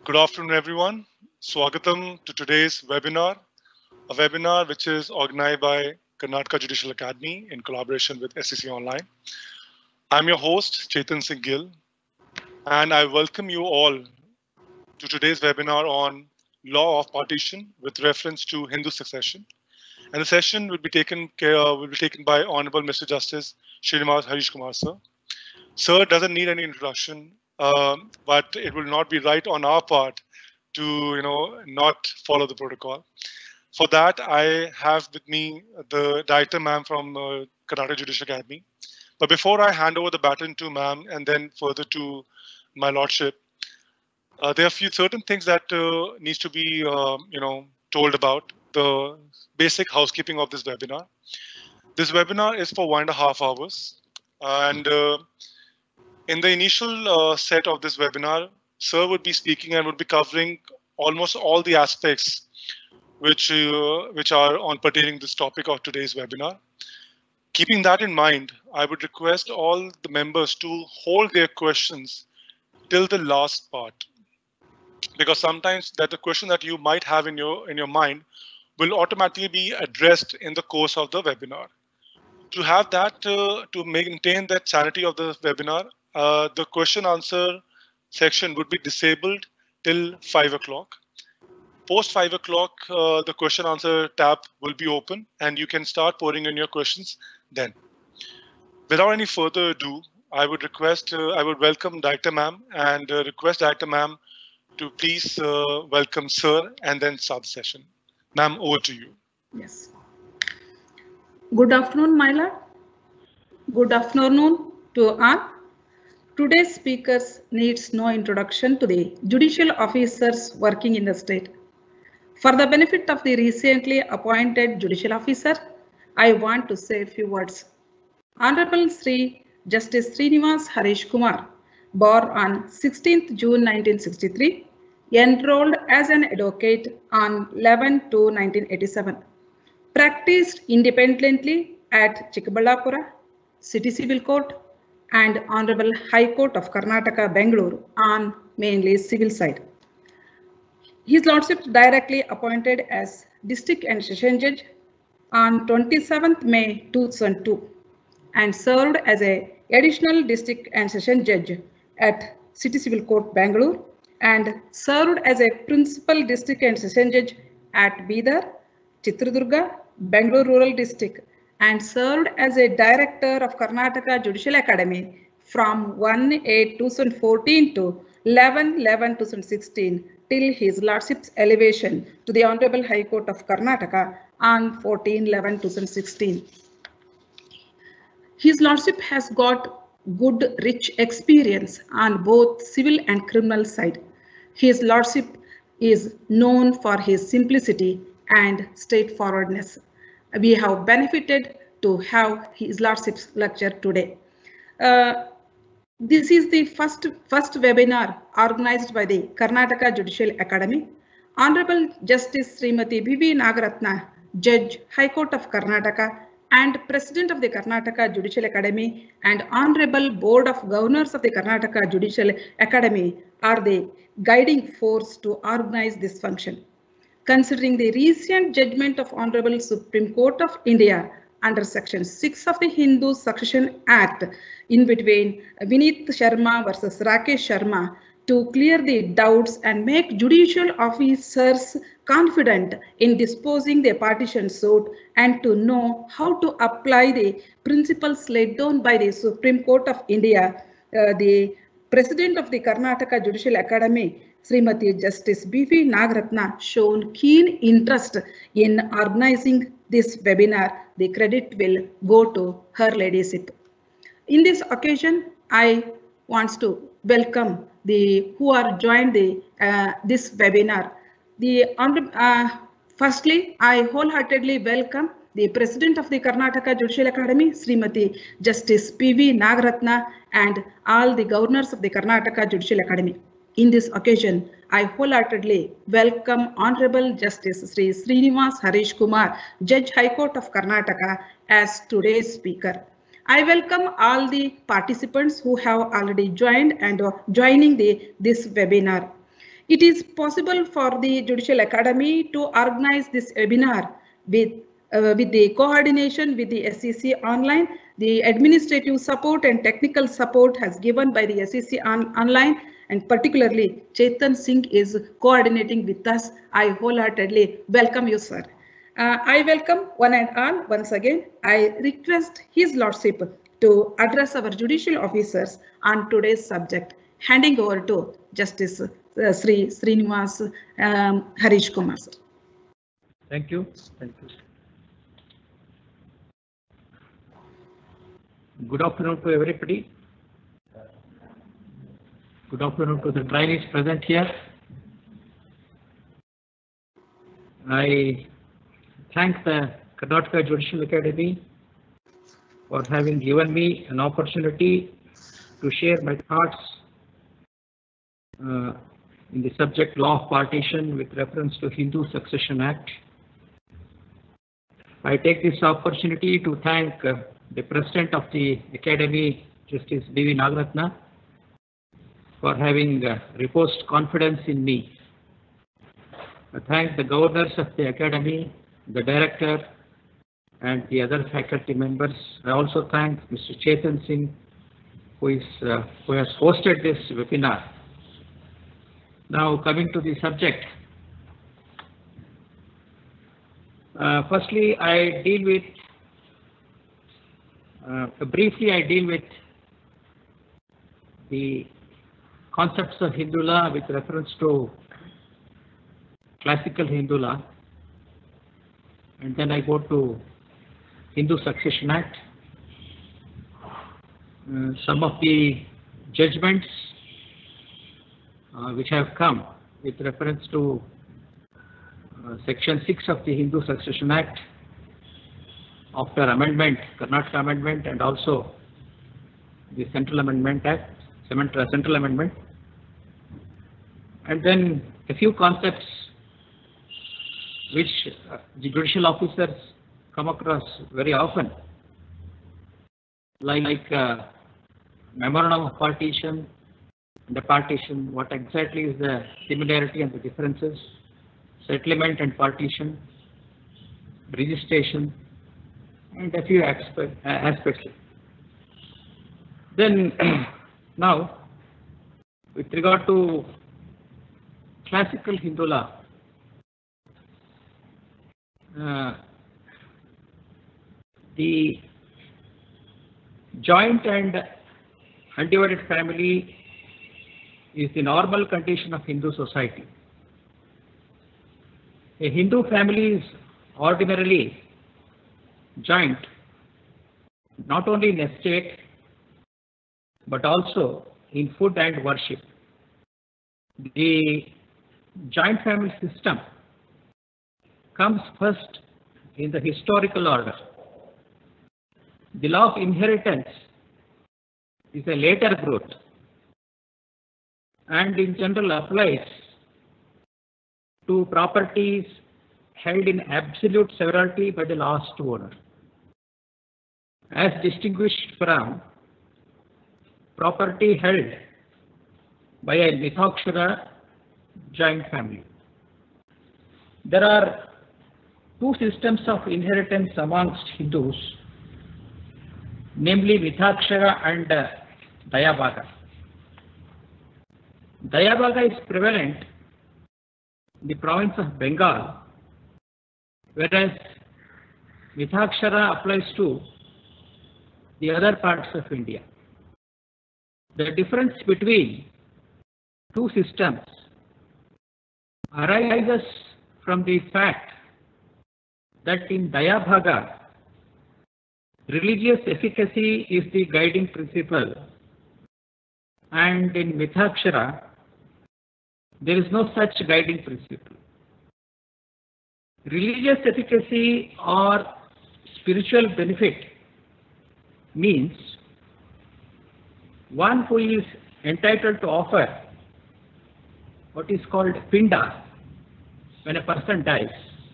Good afternoon, everyone. Swagatam to today's webinar, a webinar which is organized by Karnataka Judicial Academy in collaboration with SCC Online. I'm your host, Chetan Singh Gill, and I welcome you all to today's webinar on law of partition with reference to Hindu succession. And the session will be taken by Honorable Mr. Justice Srinivas Harish Kumar, sir. Sir doesn't need any introduction, but it will not be right on our part to not follow the protocol. For that, I have with me the director, ma'am, from Karnataka Judicial Academy. But before I hand over the baton to ma'am and then further to my lordship, there are a few certain things that needs to be told about the basic housekeeping of this webinar. This webinar is for 1.5 hours, and in the initial set of this webinar, sir would be speaking and would be covering almost all the aspects which are on pertaining this topic of today's webinar. Keeping that in mind, I would request all the members to hold their questions till the last part, because sometimes that the question that you might have in your mind will automatically be addressed in the course of the webinar. To have that, to maintain that sanity of the webinar, the question answer section would be disabled till 5 o'clock. Post 5 o'clock, the question answer tab will be open and you can start pouring in your questions then. Without any further ado, I would welcome Director Ma'am and request Director Ma'am to please welcome Sir and then start the session. Ma'am, over to you. Yes. Good afternoon, my lord. Good afternoon to all. Today's speakers needs no introduction to the judicial officers working in the state. For the benefit of the recently appointed judicial officer, I want to say a few words. Honorable Sri Justice Srinivas Harish Kumar, born on 16th June 1963, enrolled as an advocate on 11/2/1987, practiced independently at Chikkaballapura, City Civil Court, and Honorable High Court of Karnataka, Bangalore on mainly civil side. His Lordship directly appointed as District and Session Judge on 27th May 2002 and served as a additional District and Session Judge at City Civil Court, Bangalore, and served as a Principal District and Session Judge at Bidar, Chitradurga, Bangalore Rural District, and served as a Director of Karnataka Judicial Academy from 1/8/2014 to 11/11/2016 till his Lordship's elevation to the Honorable High Court of Karnataka on 14/11/2016. His Lordship has got good, rich experience on both civil and criminal side. His Lordship is known for his simplicity and straightforwardness. We have benefited to have his Lordship's lecture today. This is the first webinar organized by the Karnataka Judicial Academy. Honorable Justice Srimati B.V. Nagaratna, Judge, High Court of Karnataka, and President of the Karnataka Judicial Academy, and Honorable Board of Governors of the Karnataka Judicial Academy are the guiding force to organize this function. Considering the recent judgment of Honorable Supreme Court of India under Section 6 of the Hindu Succession Act in between Vineet Sharma versus Rakesh Sharma to clear the doubts and make judicial officers confident in disposing their partition suit and to know how to apply the principles laid down by the Supreme Court of India, the President of the Karnataka Judicial Academy, Srimati Justice B.V. Nagaratna, shown keen interest in organizing this webinar. The credit will go to her ladyship. In this occasion, I want to welcome the who are joined this webinar. Firstly, I wholeheartedly welcome the President of the Karnataka Judicial Academy, Srimati Justice P.V. Nagaratna, and all the governors of the Karnataka Judicial Academy. In this occasion, I wholeheartedly welcome Honorable Justice Sri Srinivas Harish Kumar, Judge, High Court of Karnataka, as today's speaker. I welcome all the participants who have already joined and are joining this webinar. It is possible for the Judicial Academy to organize this webinar with the coordination with the SEC Online. The administrative support and technical support has given by the SEC Online, and particularly Chetan Singh is coordinating with us. I wholeheartedly welcome you, sir. I welcome one and all once again. I request His Lordship to address our judicial officers on today's subject. Handing over to Justice Sri Srinivas Harish Kumar, sir. Thank you. Thank you. Good afternoon to everybody. Good afternoon to the trainees present here. I thank the Karnataka Judicial Academy for having given me an opportunity to share my thoughts in the subject law of partition with reference to Hindu Succession Act. I take this opportunity to thank the President of the Academy, Justice D.V. Nagaratna, for having reposed confidence in me. I thank the governors of the Academy, the Director, and the other faculty members. I also thank Mr. Chetan Singh, who has hosted this webinar. Now coming to the subject. Firstly, I deal with the concepts of Hindu law with reference to classical Hindu law, and then I go to Hindu Succession Act, some of the judgments which have come with reference to Section 6 of the Hindu Succession Act after amendment, Karnataka Amendment, and also the Central Amendment Act, Central Amendment, and then a few concepts which the judicial officers come across very often, like memorandum of partition, the partition, what exactly is the similarity and the differences, settlement and partition, registration, and a few aspects. Then now, with regard to classical Hindu law, the joint and undivided family is the normal condition of Hindu society. A Hindu family is ordinarily joint, not only in estate, but also in food and worship. The joint family system comes first in the historical order. The law of inheritance is a later growth and in general applies to properties held in absolute severalty by the last owner, as distinguished from property held by a Mithakshara joint family. There are two systems of inheritance amongst Hindus, namely Mithakshara and Dayabhaga. Dayabhaga is prevalent in the province of Bengal, whereas Mithakshara applies to the other parts of India. The difference between two systems arises from the fact that in Dayabhaga, religious efficacy is the guiding principle, and in Mithakshara, there is no such guiding principle. Religious efficacy or spiritual benefit means one who is entitled to offer what is called pinda when a person dies,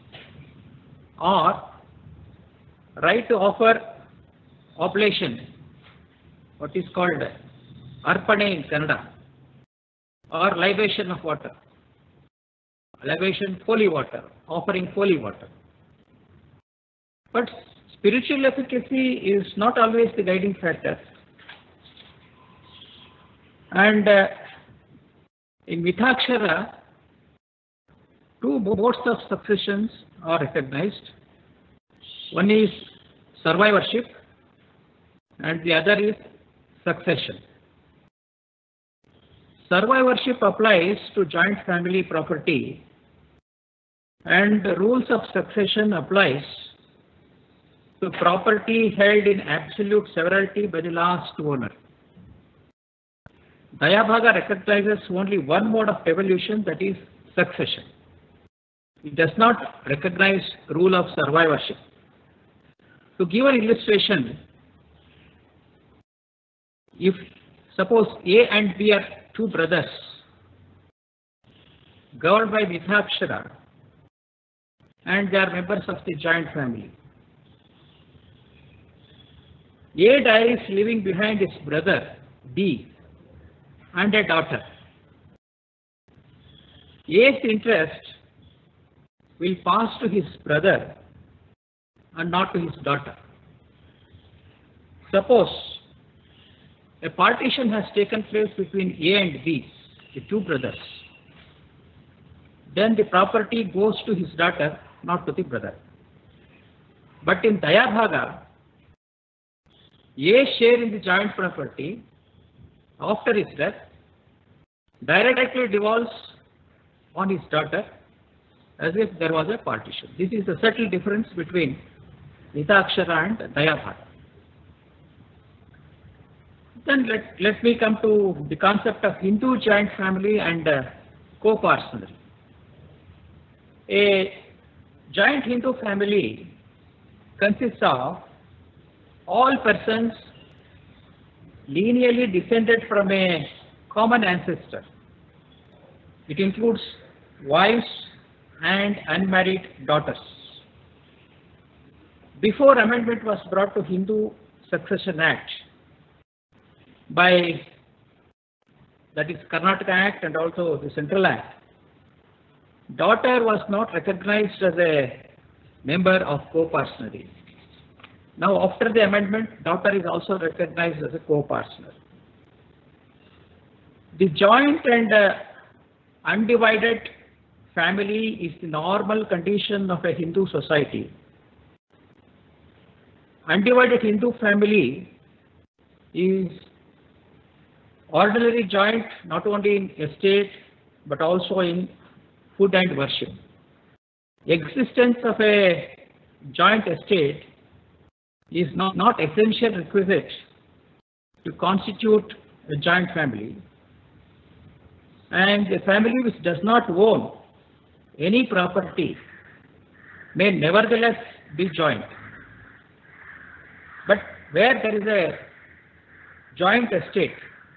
or right to offer oblation, what is called arpane in Kannada, or libation of water. libation holy water, offering holy water. But spiritual efficacy is not always the guiding factor. And in Mithakshara, two modes of successions are recognized. One is survivorship and the other is succession. Survivorship applies to joint family property and the rules of succession applies to property held in absolute severalty by the last owner. Dayabhaga recognizes only one mode of evolution, that is succession. It does not recognize rule of survivorship. To give an illustration, if suppose A and B are two brothers governed by Mithakshara and they are members of the joint family. A dies leaving behind his brother B and a daughter. A's interest will pass to his brother and not to his daughter. Suppose a partition has taken place between A and B, the two brothers. Then the property goes to his daughter, not to the brother. But in Dayabhaga, A's share in the joint property after his death directly devolves on his daughter as if there was a partition. This is the subtle difference between Mithakshara and Dayabhaga. Then let me come to the concept of Hindu joint family and co-parcenary. A joint Hindu family consists of all persons lineally descended from a common ancestor. It includes wives and unmarried daughters. Before amendment was brought to Hindu Succession Act by, that is Karnataka Act and also the Central Act, daughter was not recognized as a member of co-parcenary. Now after the amendment, daughter is also recognized as a co-parcenary. The joint and undivided family is the normal condition of a Hindu society. Undivided Hindu family is ordinary joint not only in estate but also in food and worship. Existence of a joint estate is not essential requisite to constitute a joint family, and a family which does not own any property may nevertheless be joint. But where there is a joint estate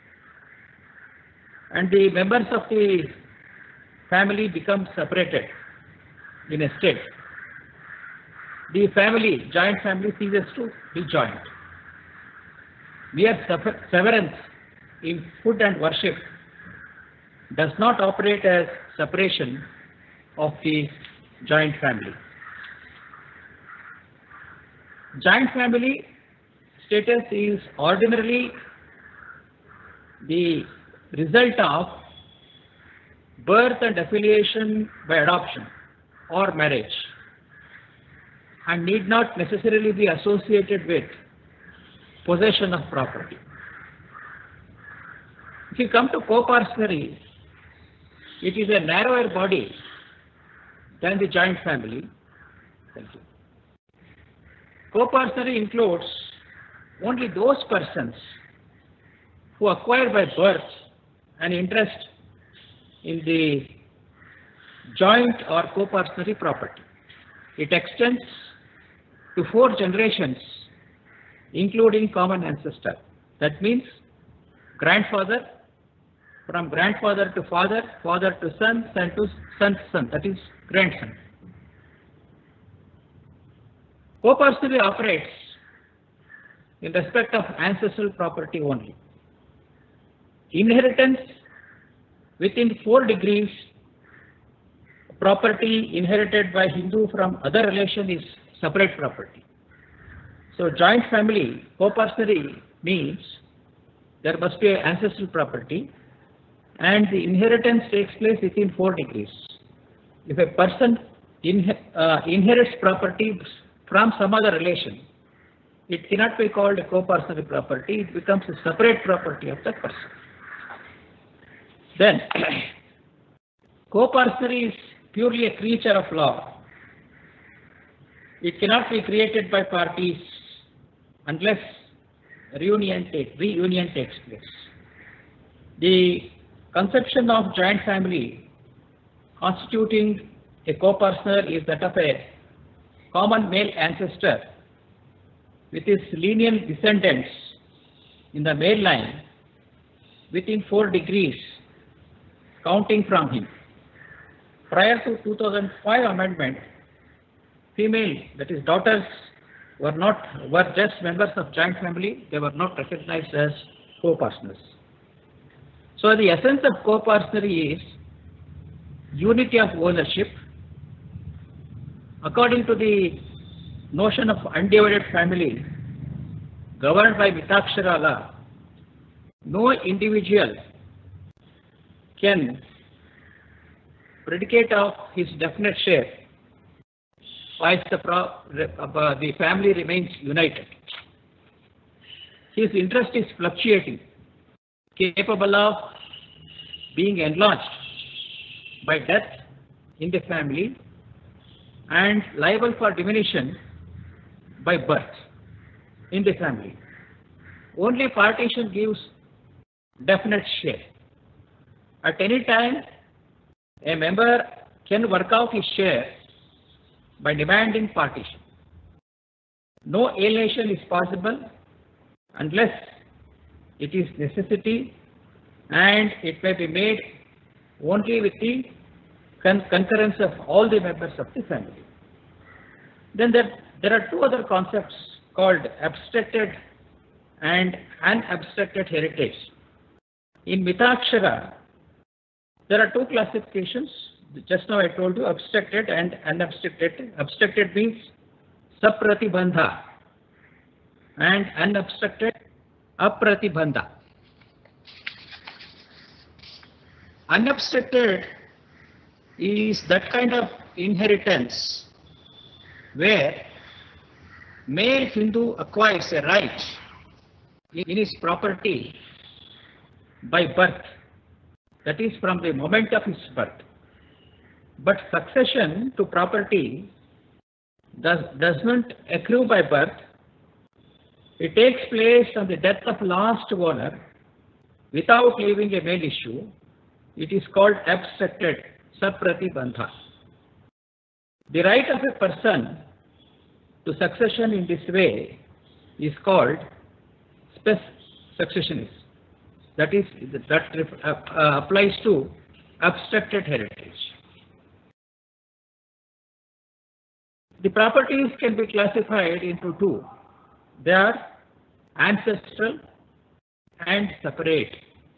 and the members of the family become separated in a state, the family, joint family, ceases to be joint. Mere severance in food and worship does not operate as separation of the joint family. Joint family status is ordinarily the result of birth and affiliation by adoption or marriage, and need not necessarily be associated with possession of property. If you come to co-parcenary, it is a narrower body than the joint family. Thank you. Co-parcenary includes only those persons who acquire by birth an interest in the joint or co-parcenary property. It extends to 4 generations, including common ancestor. That means grandfather, from grandfather to father, father to son, son to son's son, that is grandson. Co-parcenary operates in respect of ancestral property only. Inheritance within 4 degrees property inherited by Hindu from other relation is separate property. So joint family, co-partnership means there must be ancestral property and the inheritance takes place within 4 degrees. If a person inherits property from some other relation, it cannot be called a co-partnership property, it becomes a separate property of that person. Then, co-partnership is purely a creature of law. It cannot be created by parties unless reunion takes place. The conception of joint family constituting a co-partner is that of a common male ancestor with his lineal descendants in the male line within 4 degrees counting from him. Prior to 2005 amendment, female, that is daughters, were just members of joint family. They were not recognized as co-partners. So the essence of co-partnership is unity of ownership. According to the notion of undivided family governed by Mitakshara law, no individual can predicate of his definite share whilst the family remains united. His interest is fluctuating, capable of being enlarged by death in the family and liable for diminution by birth in the family. Only partition gives definite share. At any time, a member can work out his share by demanding partition. No alienation is possible unless it is necessity, and it may be made only with the concurrence of all the members of the family. Then there are 2 other concepts called abstracted and unabstracted heritage. In Mitakshara, there are 2 classifications. Just now I told you abstracted and unabstracted. Abstracted means sapratibandha and unabstracted apratibandha. Unabstracted is that kind of inheritance where male Hindu acquires a right in his property by birth, that is from the moment of his birth. But succession to property does not accrue by birth. It takes place on the death of last owner without leaving a male issue. It is called abstracted sapratibandha. The right of a person to succession in this way is called spes successionis. That applies to abstracted heritage. The properties can be classified into 2. They are ancestral and separate.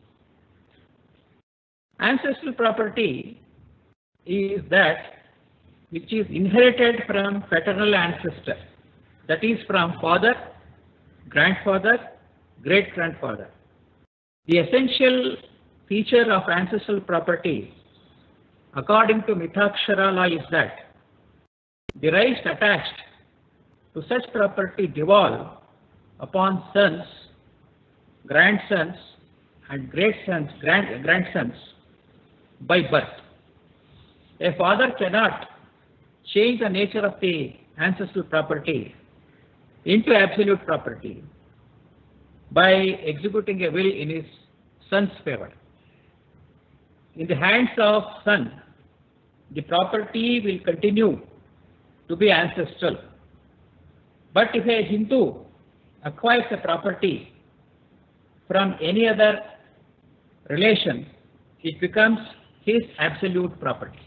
Ancestral property is that which is inherited from paternal ancestor, that is from father, grandfather, great-grandfather. The essential feature of ancestral property, according to Mitakshara law, is that the rights attached to such property devolve upon sons, grandsons, and grandsons by birth. A father cannot change the nature of the ancestral property into absolute property by executing a will in his son's favor. In the hands of son, the property will continue to be ancestral. But if a Hindu acquires a property from any other relation, it becomes his absolute property.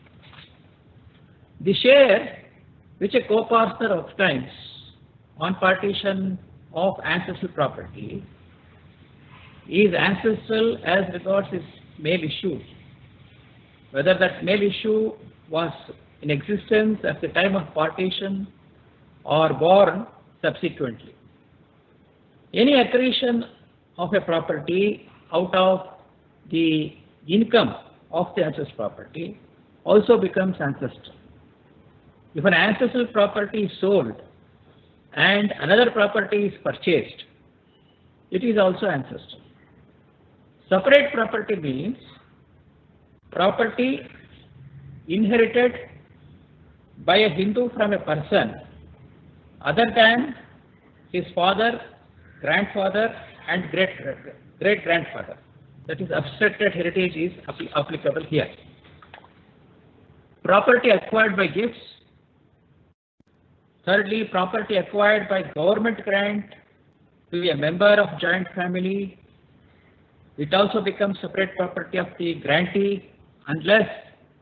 The share which a co-partner obtains on partition of ancestral property is ancestral as regards his male issue. Whether that male issue was in existence at the time of partition or born subsequently. Any accretion of a property out of the income of the ancestral property also becomes ancestral. If an ancestral property is sold and another property is purchased, it is also ancestral. Separate property means property inherited by a Hindu from a person other than his father, grandfather and great-grandfather. That is, abstracted heritage is applicable here. Property acquired by gifts. Thirdly, property acquired by government grant to a member of joint family. It also becomes separate property of the grantee unless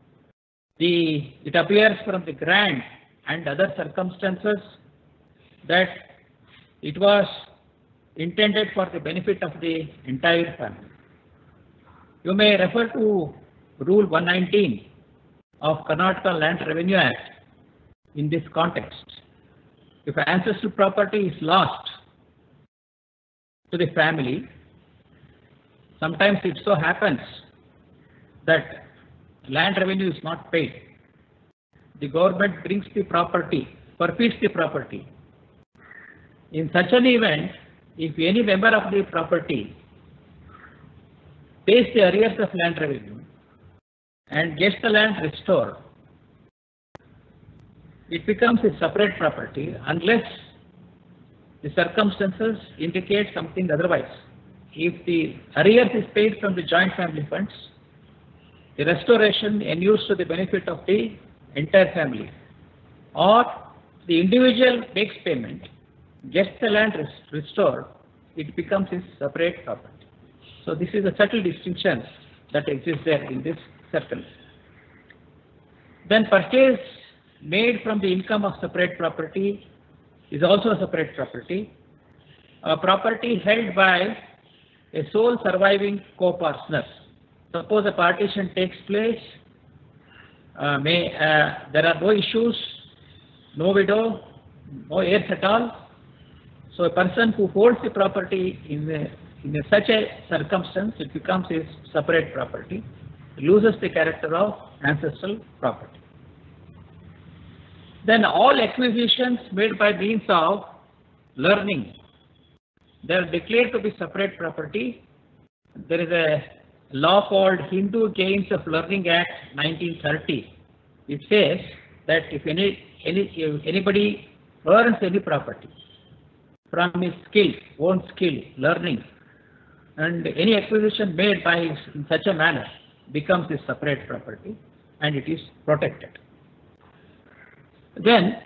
it appears from the grant and other circumstances that it was intended for the benefit of the entire family. You may refer to Rule 119 of Karnataka Land Revenue Act in this context. If ancestral property is lost to the family, sometimes it so happens that land revenue is not paid. The government brings the property, forfeits the property. In such an event, if any member of the property pays the arrears of land revenue and gets the land restored, it becomes a separate property unless the circumstances indicate something otherwise. If the arrears is paid from the joint family funds, the restoration inures to the benefit of the entire family, or the individual makes payment, gets the land restored, it becomes a separate property. So this is a subtle distinction that exists there in this circle. Then purchase made from the income of separate property is also a separate property. A property held by a sole surviving co-partner. Suppose a partition takes place, there are no issues, no widow, no heirs at all. So a person who holds the property in such a circumstance, it becomes a separate property, loses the character of ancestral property. Then all acquisitions made by means of learning, they are declared to be separate property. There is a law called Hindu Gains of Learning Act 1930. It says that if anybody earns any property from his skill, own skill, learning, and any acquisition made by in such a manner becomes a separate property and it is protected. Then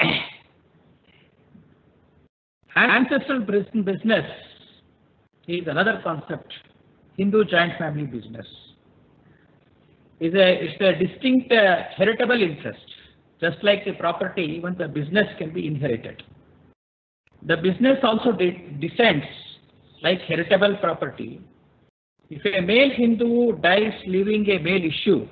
ancestral business is another concept. Hindu joint family business is a distinct heritable interest. Just like the property, even the business can be inherited. The business also descends like heritable property. If a male Hindu dies leaving a male issue,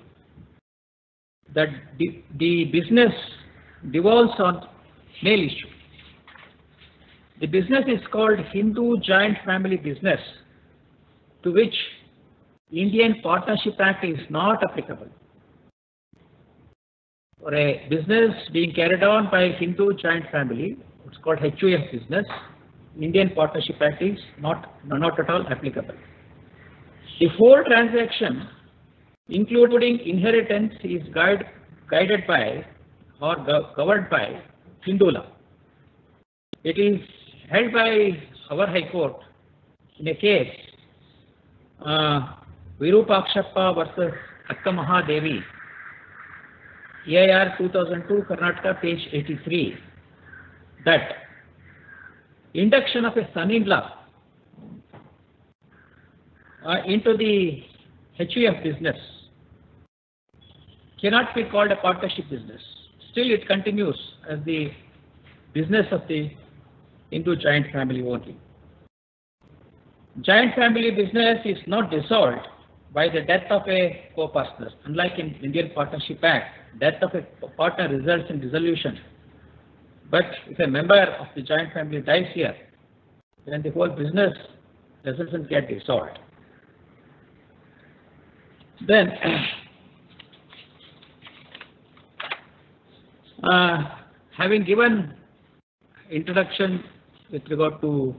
the business devolves on male issue. The business is called Hindu Joint Family Business, to which Indian Partnership Act is not applicable. For a business being carried on by Hindu joint family, it's called HUF business, Indian Partnership Act is not at all applicable. The whole transaction, including inheritance, is guided by or governed by Hindu law. It is held by our High Court in a case Virupakshappa versus Akka Mahadevi, EIR 2002, Karnataka, page 83, that induction of a son-in-law into the HUF business cannot be called a partnership business. Still it continues as the business of the Hindu joint family only. Joint family business is not dissolved by the death of a co-partner. Unlike in Indian Partnership Act, death of a partner results in dissolution. But if a member of the joint family dies here, then the whole business doesn't get dissolved. Then, having given introduction with regard to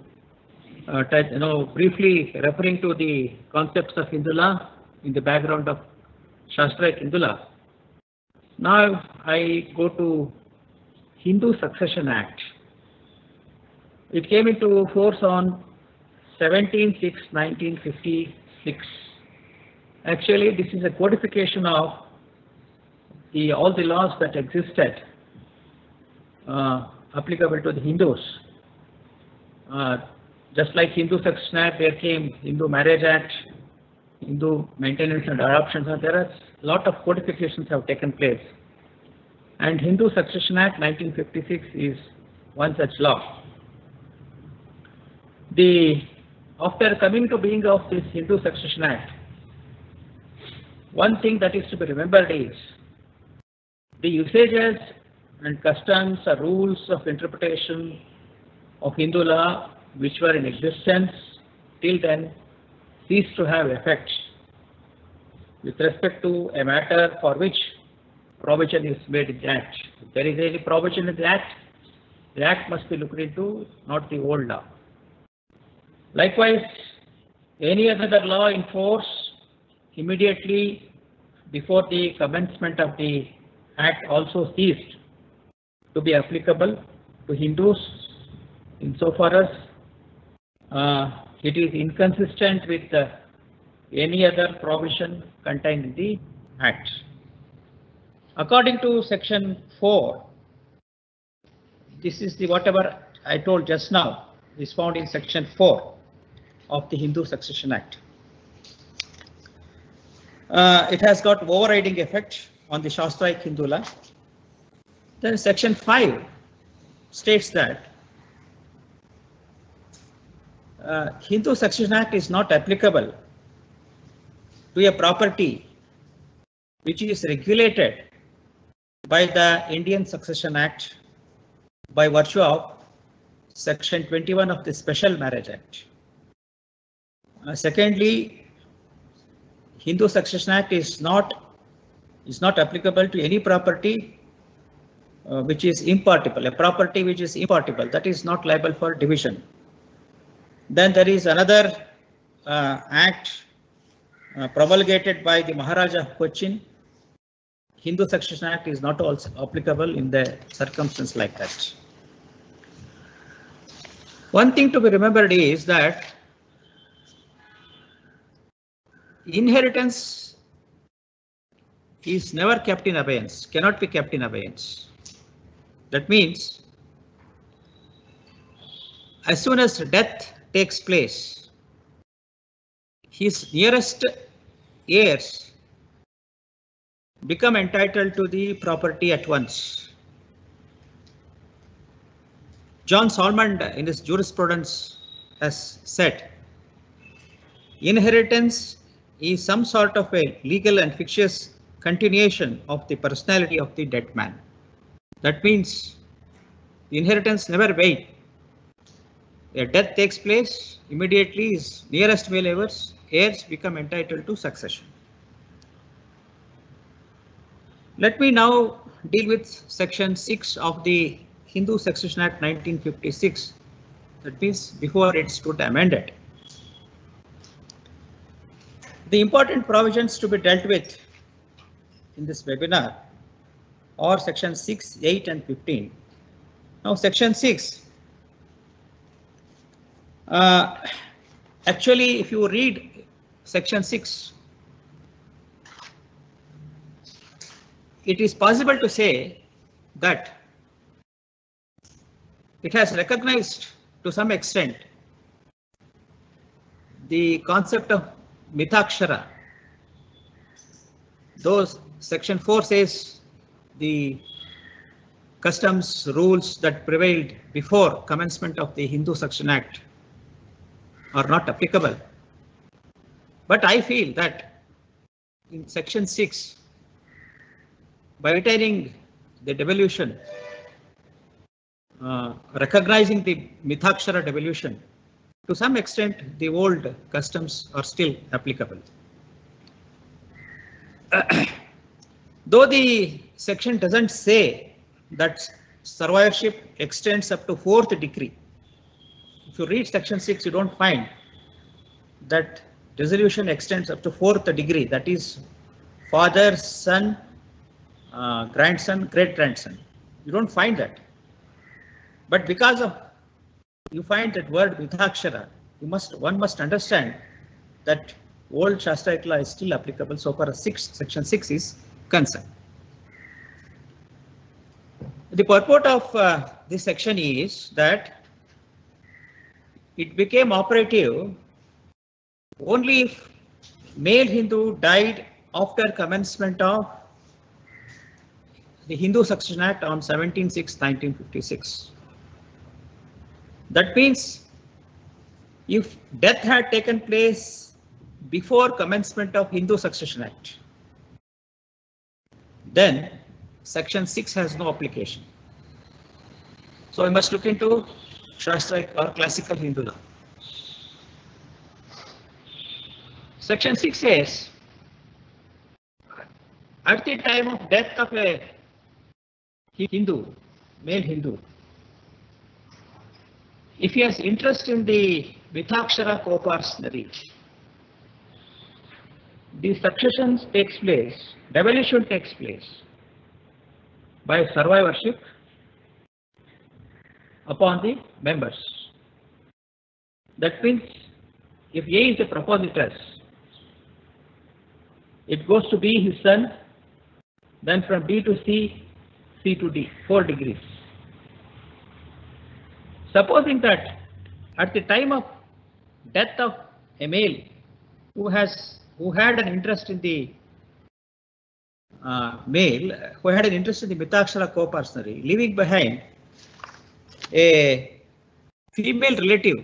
briefly referring to the concepts of Hindu law in the background of Shastra Hindu law, now I go to Hindu Succession Act. It came into force on 17/6/1956. Actually, this is a codification of all the laws that existed applicable to the Hindus. Just like Hindu Succession Act, there came Hindu Marriage Act, Hindu Maintenance and Adoption. So there are a lot of codifications have taken place. And Hindu Succession Act 1956 is one such law. After coming to being of this Hindu Succession Act, one thing that is to be remembered is the usages and customs or rules of interpretation of Hindu law which were in existence till then ceased to have effect with respect to a matter for which provision is made in the Act. If there is any provision in the Act must be looked into, not the old law. Likewise, any other law in force immediately before the commencement of the Act also ceased to be applicable to Hindus insofar as it is inconsistent with any other provision contained in the Act. According to Section 4, this is the whatever I told just now is found in Section 4 of the Hindu Succession Act. It has got overriding effect on the Shastraic Hindu law. Then Section 5 states that Hindu Succession Act is not applicable to a property which is regulated by the Indian Succession Act by virtue of Section 21 of the Special Marriage Act. Secondly, Hindu Succession Act is not applicable to any property which is impartible. A property which is impartible, that is not liable for division. Then there is another act promulgated by the Maharaja of Cochin. Hindu Succession Act is not also applicable in the circumstance like that. One thing to be remembered is that inheritance is never kept in abeyance, cannot be kept in abeyance. That means as soon as death takes place, his nearest heirs become entitled to the property at once. John Salmond in his jurisprudence has said, inheritance is some sort of a legal and fictitious continuation of the personality of the dead man. That means the inheritance never waits. A death takes place, immediately his nearest male heirs become entitled to succession. Let me now deal with Section 6 of the Hindu Succession Act 1956. That means before it stood amended. The important provisions to be dealt with in this webinar are Section 6, 8 and 15. Now Section 6. Actually, if you read Section 6, it is possible to say that it has recognized to some extent the concept of Mithakshara. Those Section 4 says the customs rules that prevailed before commencement of the Hindu Succession Act are not applicable. But I feel that in section 6, by retaining the devolution, recognizing the Mithakshara devolution, to some extent the old customs are still applicable. Though the section doesn't say that survivorship extends up to 4th degree. If you read section 6, you don't find that dissolution extends up to 4th degree, that is father, son, grandson, great-grandson. You don't find that. But because of you find that word Mithakshara, one must understand that old Shastric law is still applicable so far as section 6 is concerned. The purport of this section is that it became operative only if male Hindu died after commencement of the Hindu Succession Act on 17/6/1956. That means if death had taken place before commencement of Hindu Succession Act, then section 6 has no application. So we must look into Shastric or classical Hindu law. Section 6 says, at the time of death of a Hindu, male Hindu, if he has interest in the Mithakshara co-parsonary, the succession takes place, devolution takes place by survivorship upon the members. That means if A is a propositus, it goes to B, his son, then from B to C, C to D, 4 degrees. Supposing that at the time of death of a male who had an interest in the Mithakshara co-parsonary, leaving behind a female relative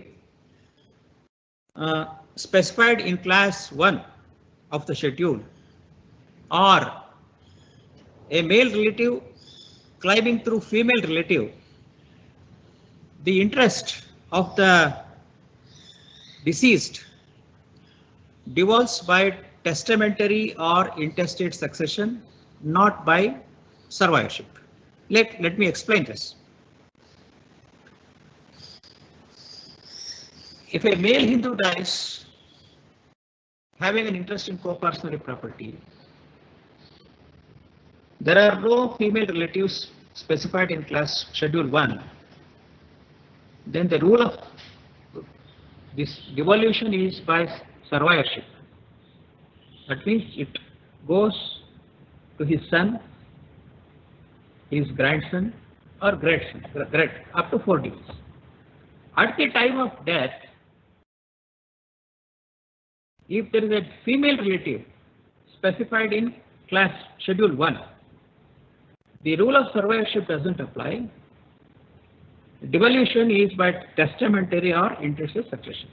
specified in class 1 of the schedule, or a male relative climbing through female relative, the interest of the deceased devolves by testamentary or intestate succession, not by survivorship. Let me explain this. If a male Hindu dies having an interest in co-parsonary property, there are no female relatives specified in class schedule 1, then the rule of this devolution is by survivorship. That means it goes to his son, his grandson, or great-son, up to 4 degrees. At the time of death, if there is a female relative specified in class schedule 1, the rule of survivorship doesn't apply. Devolution is by testamentary or intestate succession.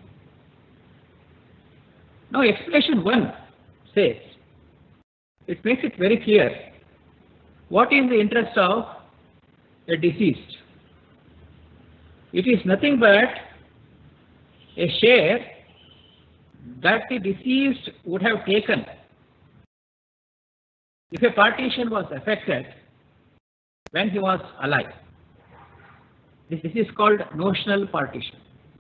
Now explanation 1 says, it makes it very clear what is the interest of a deceased. It is nothing but a share that the deceased would have taken if a partition was effected when he was alive. This is called notional partition.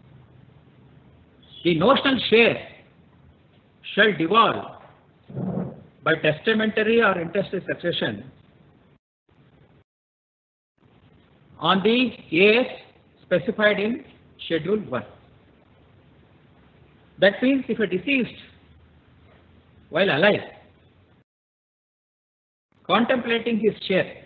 The notional share shall devolve by testamentary or intestate succession on the heirs specified in schedule 1. That means if a deceased, while alive, contemplating his share,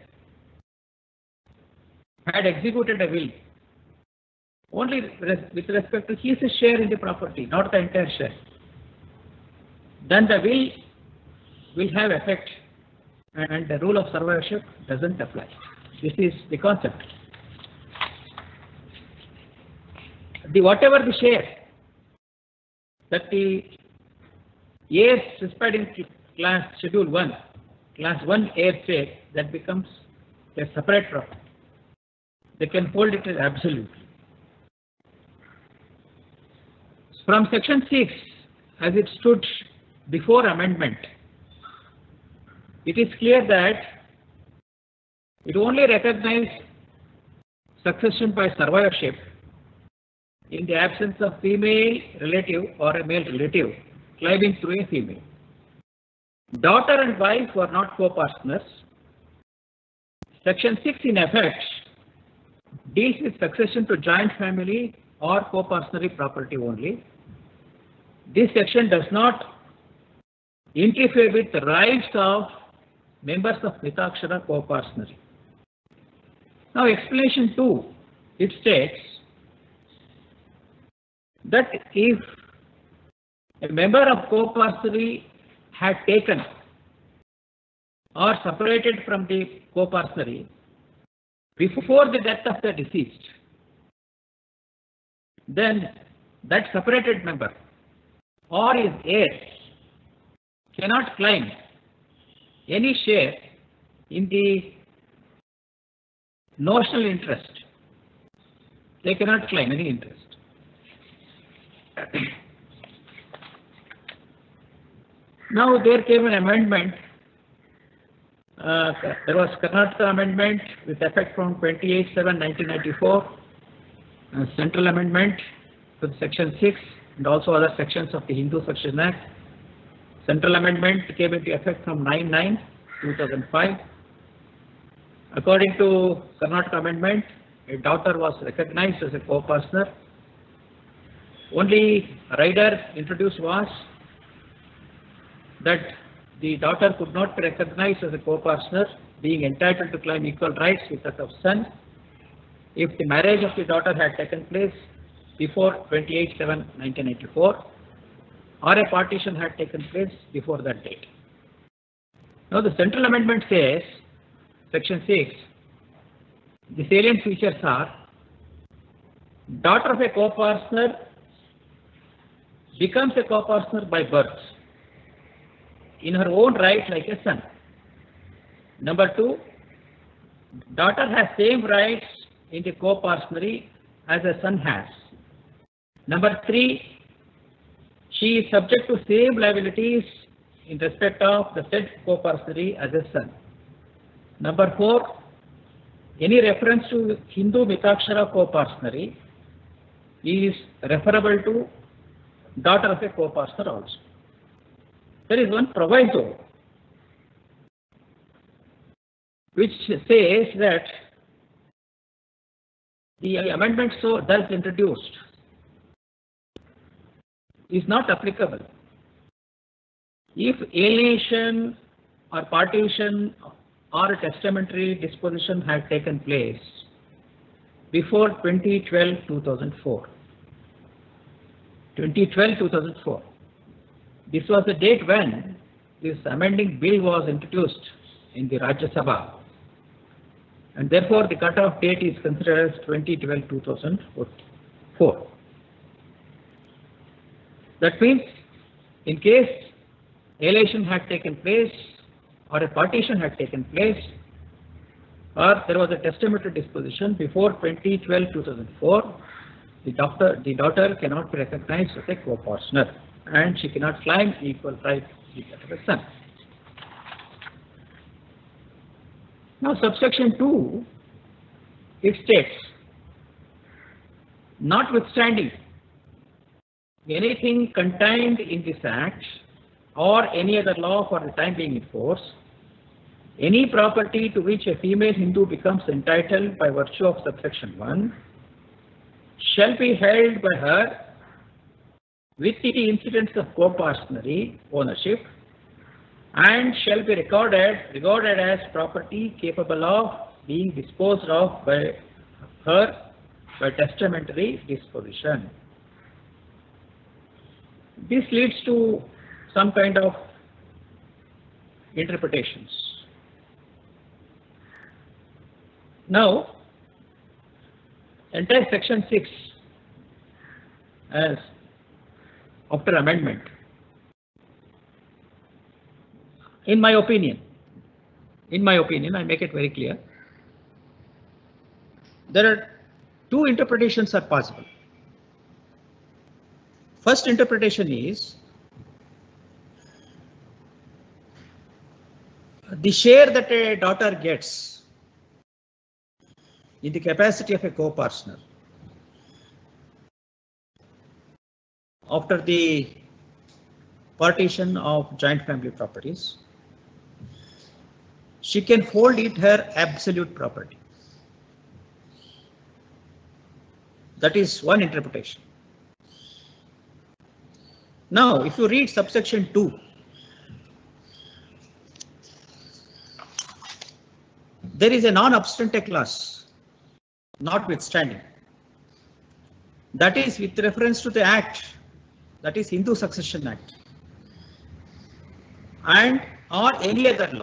had executed a will only with respect to his share in the property, not the entire share, then the will have effect and the rule of survivorship doesn't apply. This is the concept. Whatever the share that the heirs specified in class schedule 1, class 1 airfare, that becomes a separate property. They can hold it as absolute. From section 6, as it stood before amendment, it is clear that it only recognizes succession by survivorship in the absence of female relative or a male relative claiming through a female. Daughter and wife were not co-partners. Section 6 in effect deals with succession to joint family or co-partnership property only. This section does not interfere with the rights of members of Mitakshara co-partnership. Now explanation 2, it states that if a member of co-partnership had taken or separated from the co-partnership before the death of the deceased, then that separated member or his heirs cannot claim any share in the notional interest. They cannot claim any interest. Now there came an amendment. There was Karnataka amendment with effect from 28/7/1994, central amendment to section 6 and also other sections of the Hindu Succession Act. Central amendment came into effect from 9/9/2005. According to Karnataka amendment, a daughter was recognized as a co-partner. Only rider introduced was that the daughter could not be recognized as a co-partner, being entitled to claim equal rights with that of son if the marriage of the daughter had taken place before 28/7/1994 or a partition had taken place before that date. Now the central amendment says, section 6, the salient features are: daughter of a co-partner becomes a co-partner by birth in her own right like a son. Number 2, daughter has same rights in the co-partnership as a son has. Number 3, she is subject to same liabilities in respect of the said co-partnership as a son. Number 4, any reference to Hindu Mitakshara co-partnership is referable to daughter of a co-partner also. There is one proviso which says that the amendment so thus introduced is not applicable if alienation or partition or a testamentary disposition had taken place before 2012-2004. 2012-2004. This was the date when this amending bill was introduced in the Rajya Sabha, and therefore the cut-off date is considered as 2012-2004. That means, in case alienation had taken place, or a partition had taken place, or there was a testamentary disposition before 2012-2004, the daughter cannot be recognized as a co-partner, and she cannot claim equal rights with the son. Now, subsection 2, it states, notwithstanding anything contained in this Act or any other law for the time being in force, any property to which a female Hindu becomes entitled by virtue of subsection 1 shall be held by her with the incidents of co-partnership ownership and shall be regarded as property capable of being disposed of by her by testamentary disposition. This leads to some kind of interpretations. Now, entire section 6 as after amendment in my opinion, I make it very clear, there are two interpretations are possible. First interpretation is the share that a daughter gets in the capacity of a co-partner after the partition of joint family properties, she can hold it her absolute property. That is one interpretation. Now, if you read subsection 2, there is a non-obstante clause, notwithstanding. That is with reference to the Act, that is Hindu Succession Act, and or any other law.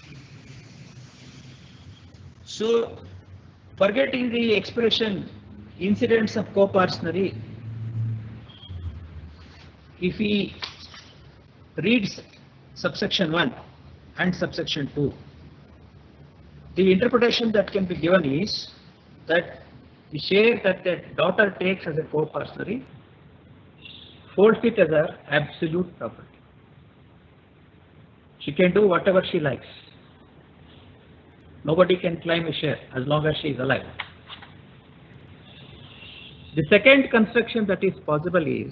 So, forgetting the expression incidents of co-partnery, if he reads subsection 1 and subsection 2, the interpretation that can be given is that the share that the daughter takes as a co-partner holds it as her absolute property. She can do whatever she likes. Nobody can claim a share as long as she is alive. The second construction that is possible is,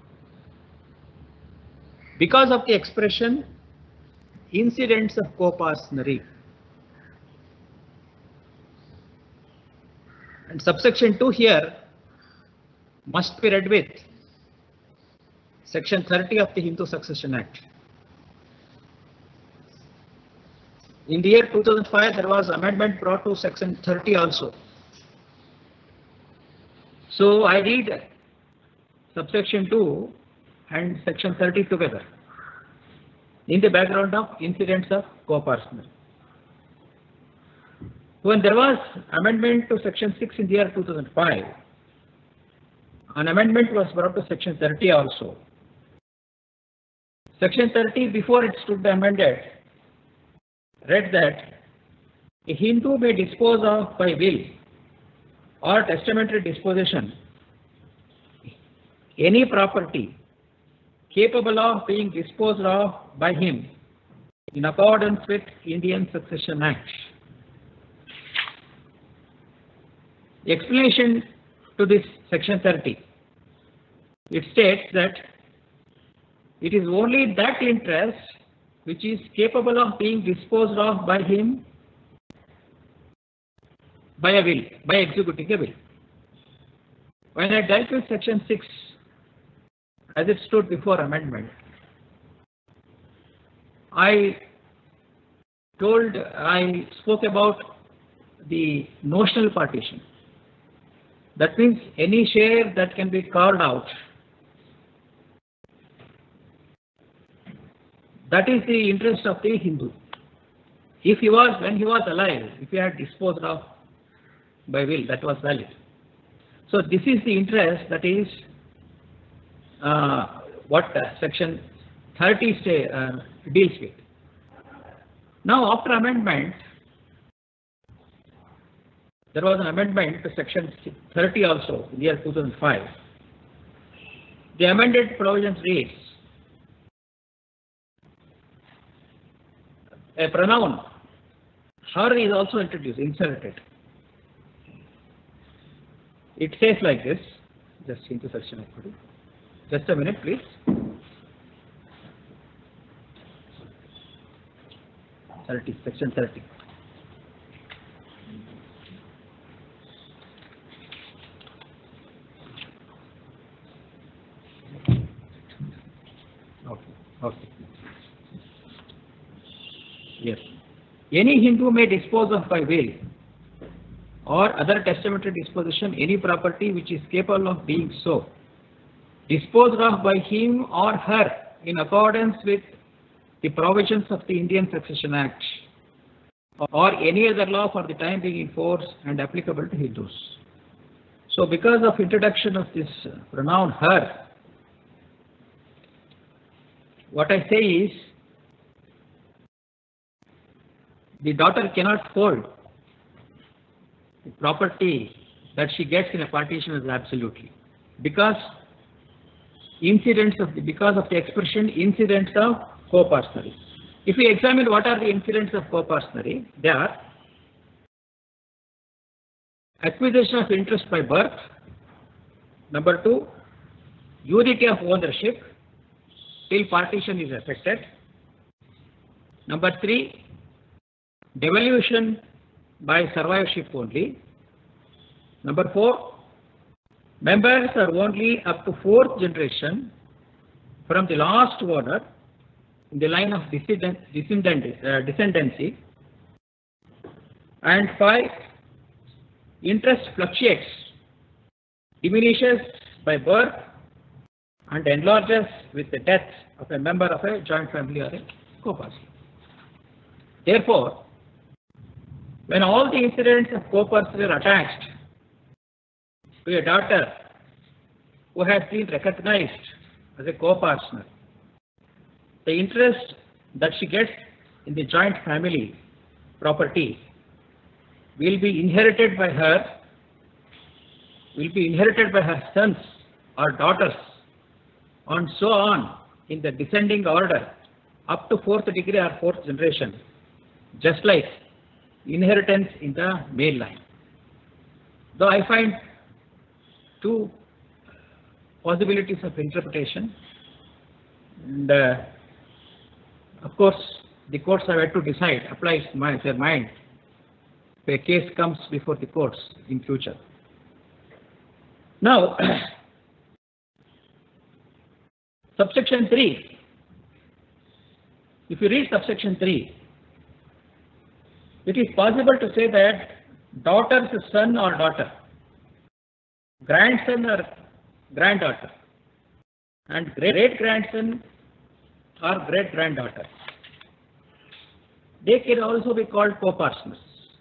because of the expression incidents of co-partnery, and subsection 2 here must be read with section 30 of the Hindu Succession Act. In the year 2005, there was amendment brought to section 30 also. So I read subsection 2 and section 30 together in the background of incidents of co-partner. When there was amendment to section 6 in the year 2005, an amendment was brought to section 30 also. Section 30, before it stood amended, read that a Hindu may dispose of by will or testamentary disposition any property capable of being disposed of by him in accordance with Indian Succession Act. The explanation to this section 30, it states that it is only that interest which is capable of being disposed of by him by a will, by executing a will. When I dealt with section 6 as it stood before amendment, I spoke about the notional partition. That means any share that can be carved out, that is the interest of the Hindu. If he was, when he was alive, if he had disposed of by will, that was valid. So this is the interest that is what section 30 deals with. Now after amendment, there was an amendment to section 30 also in the year 2005. The amended provisions reads, a pronoun her is also inserted. It says like this, just into section equity. Just a minute, please. Section 30. Okay. Yes. Any Hindu may dispose of by will or other testamentary disposition any property which is capable of being so disposed of by him or her in accordance with the provisions of the Indian Succession Act or any other law for the time being in force and applicable to Hindus. So because of introduction of this pronoun her, what I say is the daughter cannot hold the property that she gets in a partition as absolutely, because because of the expression incidents of co-partnery. If we examine what are the incidents of co-partnery, they are acquisition of interest by birth. Number 2, unity of ownership till partition is effected. Number 3, devolution by survivorship only. Number 4, members are only up to 4th generation from the last owner in the line of descendancy. And 5, interest fluctuates, diminishes by birth and enlarges with the death of a member of a joint family or a co-partner. Therefore, when all the incidents of co-partner are attached to a daughter who has been recognized as a co-partner, the interest that she gets in the joint family property will be inherited by her sons or daughters, and so on in the descending order up to 4th degree or 4th generation, just like inheritance in the male line. Though I find 2 possibilities of interpretation, and of course the courts have had to decide, applies their mind if a case comes before the courts in future. Now, subsection 3, if you read subsection 3, it is possible to say that daughter's son or daughter, grandson or granddaughter, and great-grandson or great-granddaughter, they can also be called co-partners.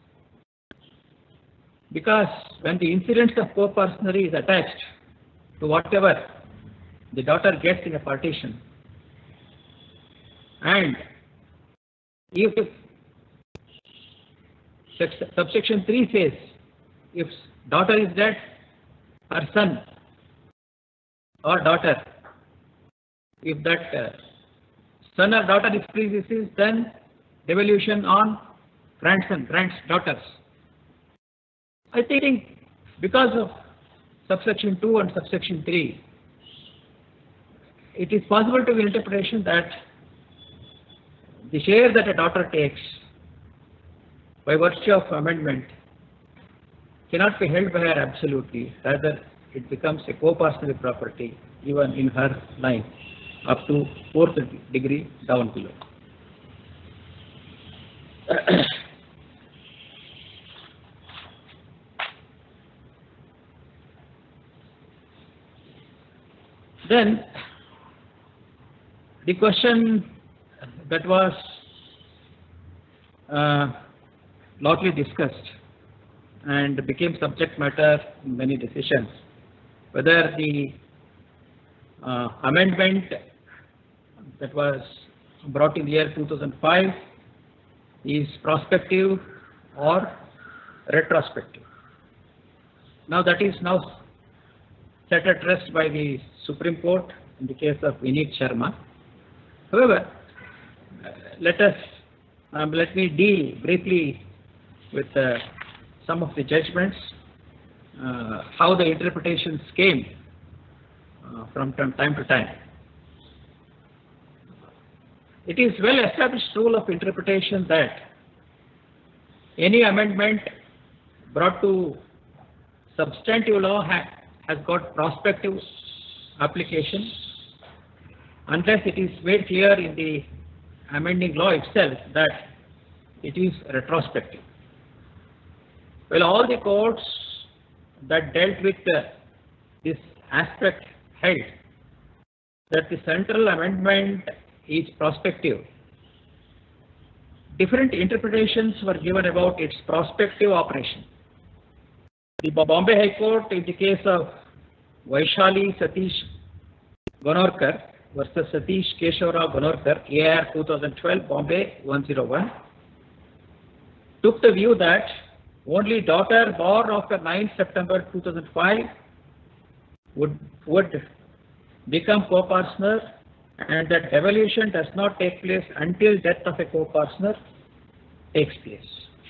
Because when the incidence of co-partnery is attached to whatever the daughter gets in a partition, and if subsection 3 says, if daughter is dead, her son or daughter, if that son or daughter is predeceased, then devolution on grandson, granddaughters. I think because of subsection 2 and subsection 3, it is possible to the interpretation that the share that a daughter takes by virtue of amendment cannot be held by her absolutely, rather it becomes a co-partner property even in her line up to 4th degree down below. Then the question that was largely discussed and became subject matter in many decisions, whether the amendment that was brought in the year 2005 is prospective or retrospective. Now that is now set at rest by the Supreme Court in the case of Vineet Sharma. However, let me deal briefly with some of the judgments, how the interpretations came from time to time. It is well established rule of interpretation that any amendment brought to substantive law has got prospective application unless it is made clear in the amending law itself that it is retrospective. Well, all the courts that dealt with this aspect held that the central amendment is prospective. Different interpretations were given about its prospective operation. The Bombay High Court in the case of Vaishali Satish Gonorkar versus Satish Keshavrao Gonorkar, AR 2012, Bombay 101, took the view that only daughter born after 9 September 2005 would become co-partner, and that devolution does not take place until death of a co-partner takes place.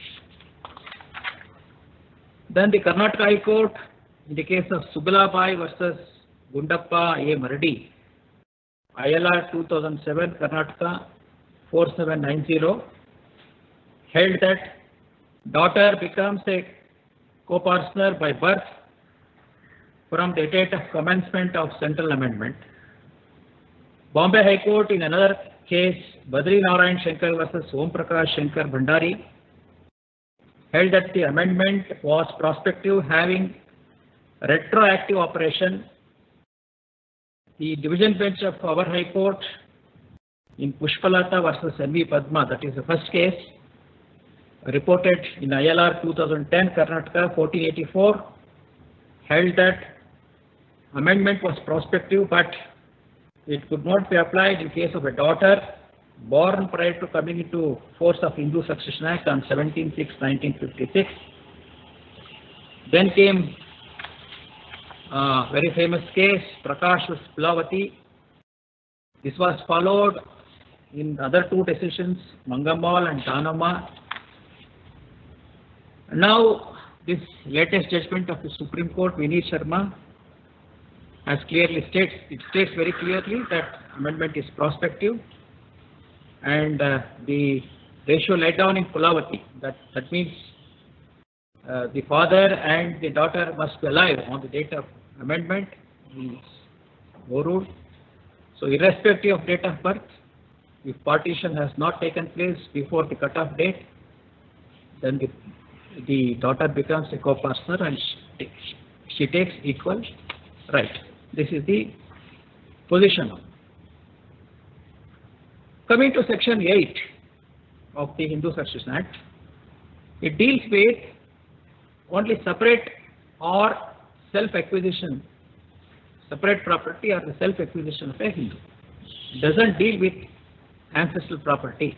Then the Karnataka High Court, in the case of Subalabai versus Gundappa A. Maradi, ILR 2007, Karnataka 4790, held that daughter becomes a co-partner by birth from the date of commencement of central amendment. Bombay High Court, in another case, Badri Narayan Shankar versus Om Prakash Shankar Bhandari, held that the amendment was prospective, having retroactive operation. The division bench of our High Court in Pushpalata versus N.V. Padma, that is the first case, reported in ILR 2010, Karnataka 1484, held that amendment was prospective, but it could not be applied in case of a daughter born prior to coming into force of Hindu Succession Act on 17/6/1956. Then came a very famous case, Prakash vs. Pulavati. This was followed in other two decisions, Mangammal and Danamma. Now, this latest judgment of the Supreme Court, Vineet Sharma, has clearly states very clearly that amendment is prospective, and the ratio laid down in Pulavati, that means the father and the daughter must be alive on the date of amendment, is overruled. So irrespective of date of birth, if partition has not taken place before the cutoff date, then the daughter becomes a co-partner and she takes equal right. This is the position. Coming to section 8 of the Hindu Succession Act, it deals with only separate or self-acquisition, separate property or the self-acquisition of a Hindu. It doesn't deal with ancestral property.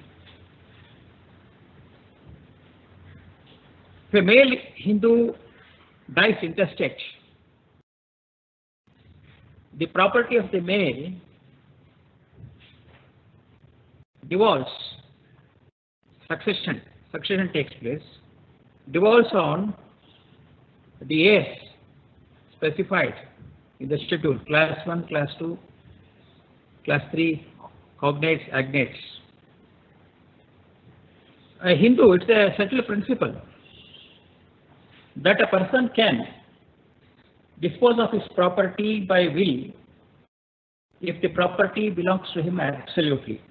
If a male Hindu dies intestate, the property of the male devolves, succession takes place, devolves on the heirs specified in the schedule, class 1, class 2, class 3, cognates, agnates. A Hindu, it's a settled principle that a person can dispose of his property by will if the property belongs to him absolutely.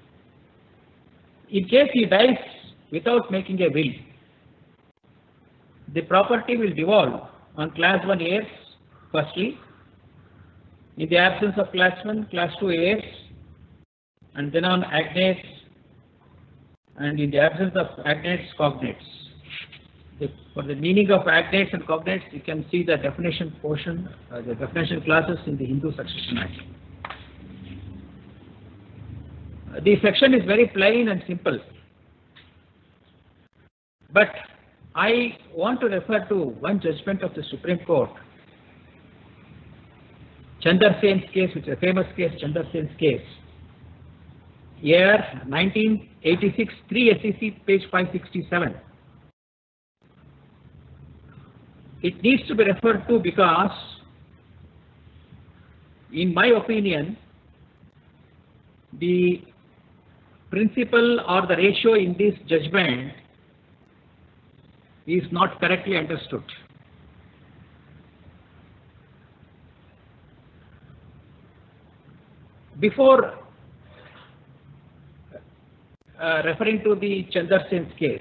In case he dies without making a will, the property will devolve on class 1 heirs firstly, in the absence of class 1, class 2 heirs, and then on agnates, and in the absence of agnates, cognates. For the meaning of agnates and cognates, you can see the definition portion, the definition classes in the Hindu Succession Act. The section is very plain and simple, but I want to refer to one judgment of the Supreme Court, Chandar Sen's case, which is a famous case, Chandar Sen's case. Year 1986, 3 SEC, page 567. It needs to be referred to because, in my opinion, the principle or the ratio in this judgment is not correctly understood. Before referring to the Chandar Sen's case,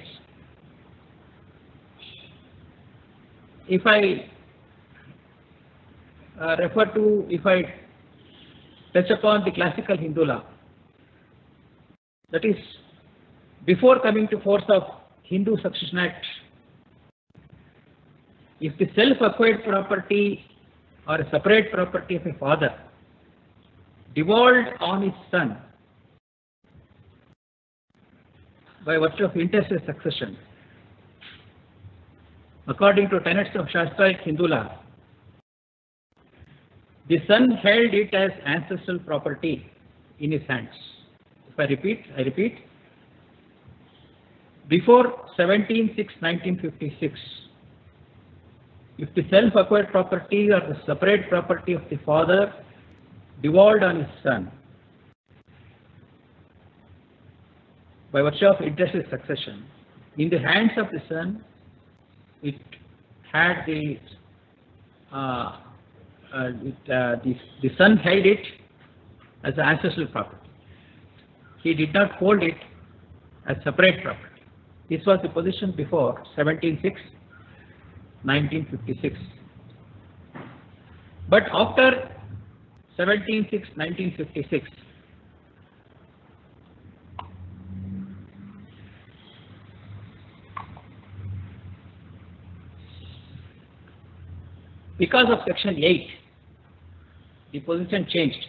if I touch upon the classical Hindu law, that is, before coming to force of Hindu Succession Act, if the self-acquired property or a separate property of a father devolved on his son by virtue of intestate succession, according to tenets of Shastraic Hindu law, the son held it as ancestral property in his hands. If I repeat, before 17/6/1956, if the self-acquired property or the separate property of the father devolved on his son by virtue of intestate succession, in the hands of the son, it had the son held it as ancestral property. He did not hold it as separate property. This was the position before 17/6/1956. But after 17/6/1956, because of Section 8, the position changed.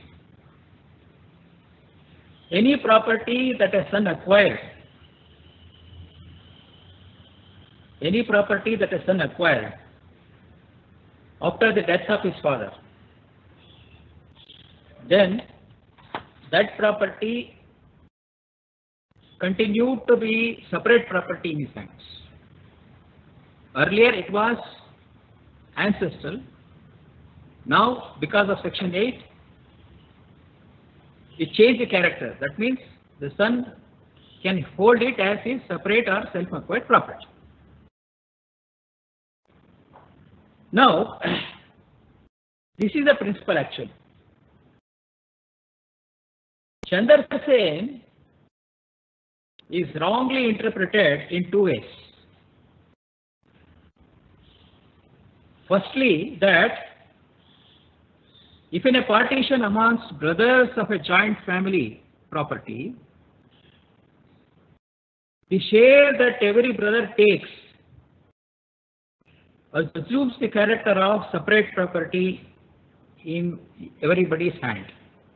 Any property that a son acquired, after the death of his father, then that property continued to be separate property in his hands. Earlier it was ancestral. Now, because of Section 8, it changed the character. That means the son can hold it as his separate or self-acquired property. Now, this is the principal action. Chandar Sen is wrongly interpreted in two ways. Firstly, that if in a partition amongst brothers of a joint family property, the share that every brother takes assumes the character of separate property in everybody's hand.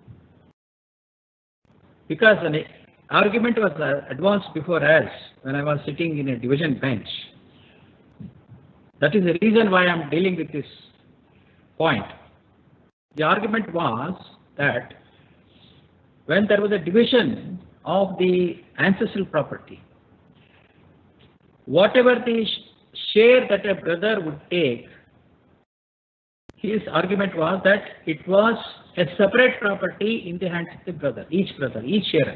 Because an argument was advanced before us when I was sitting in a division bench. That is the reason why I am dealing with this point. The argument was that when there was a division of the ancestral property, whatever the share that a brother would take, his argument was that it was a separate property in the hands of the brother, each sharer.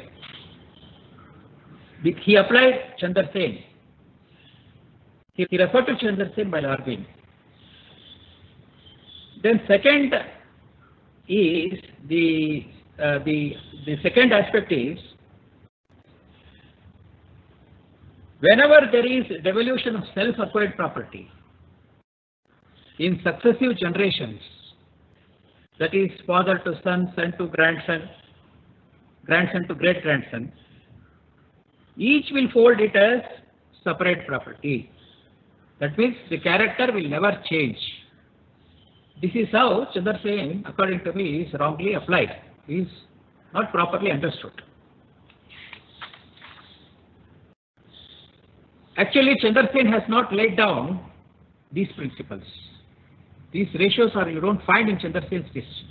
He applied Chandar Sen. He referred to Chandar Sen by arguing. Then second is the second aspect is whenever there is devolution of self-acquired property in successive generations, that is father to son, son to grandson, grandson to great-grandson, each will hold it as separate property. That means the character will never change. This is how Chandar Sen, according to me, is wrongly applied. Is not properly understood. Actually, Chandar Sen has not laid down these principles. These ratios are you don't find in Chandar Sen's decision.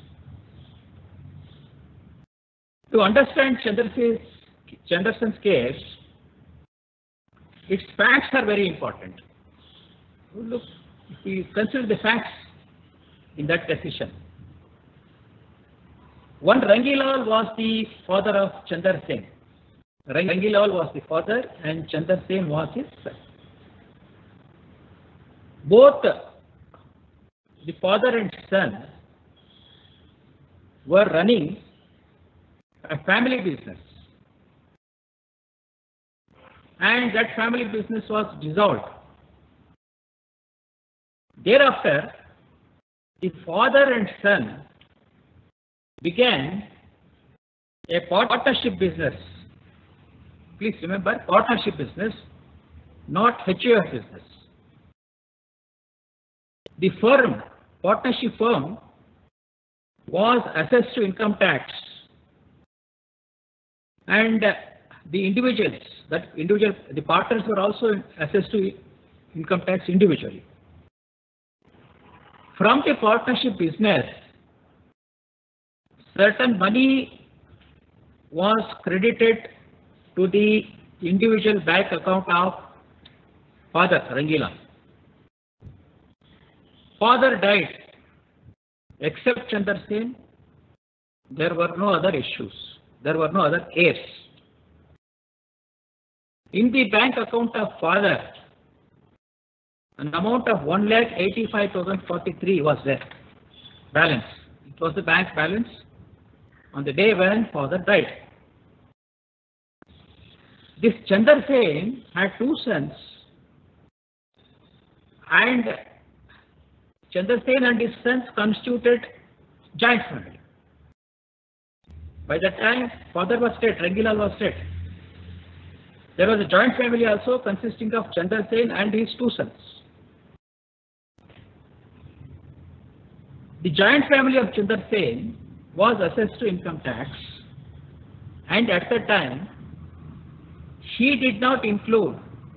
To understand Chandar Sen's case, its facts are very important. Look, if we consider the facts in that decision, one Rangilal was the father of Chandar Sen. Rangilal was the father and Chandar Sen was his son. Both the father and son were running a family business, and that family business was dissolved. Thereafter, the father and son began a partnership business. Please remember, partnership business, not HUF business. The firm, partnership firm, was assessed to income tax, and the partners were also assessed to income tax individually. From the partnership business, certain money was credited to the individual bank account of father, Rangila. Father died. Except Chandar Sen, there were no other issues. There were no other heirs. In the bank account of father, an amount of 1,85,043 was there. Balance. It was the bank balance on the day when father died. This Chandar Sen had two sons, and Chandar Sen and his sons constituted joint family. By that time, father was dead, Rangilal was dead. There was a joint family also consisting of Chandar Sen and his two sons. The joint family of Chandar Sen was assessed to income tax, and at that time, he did not include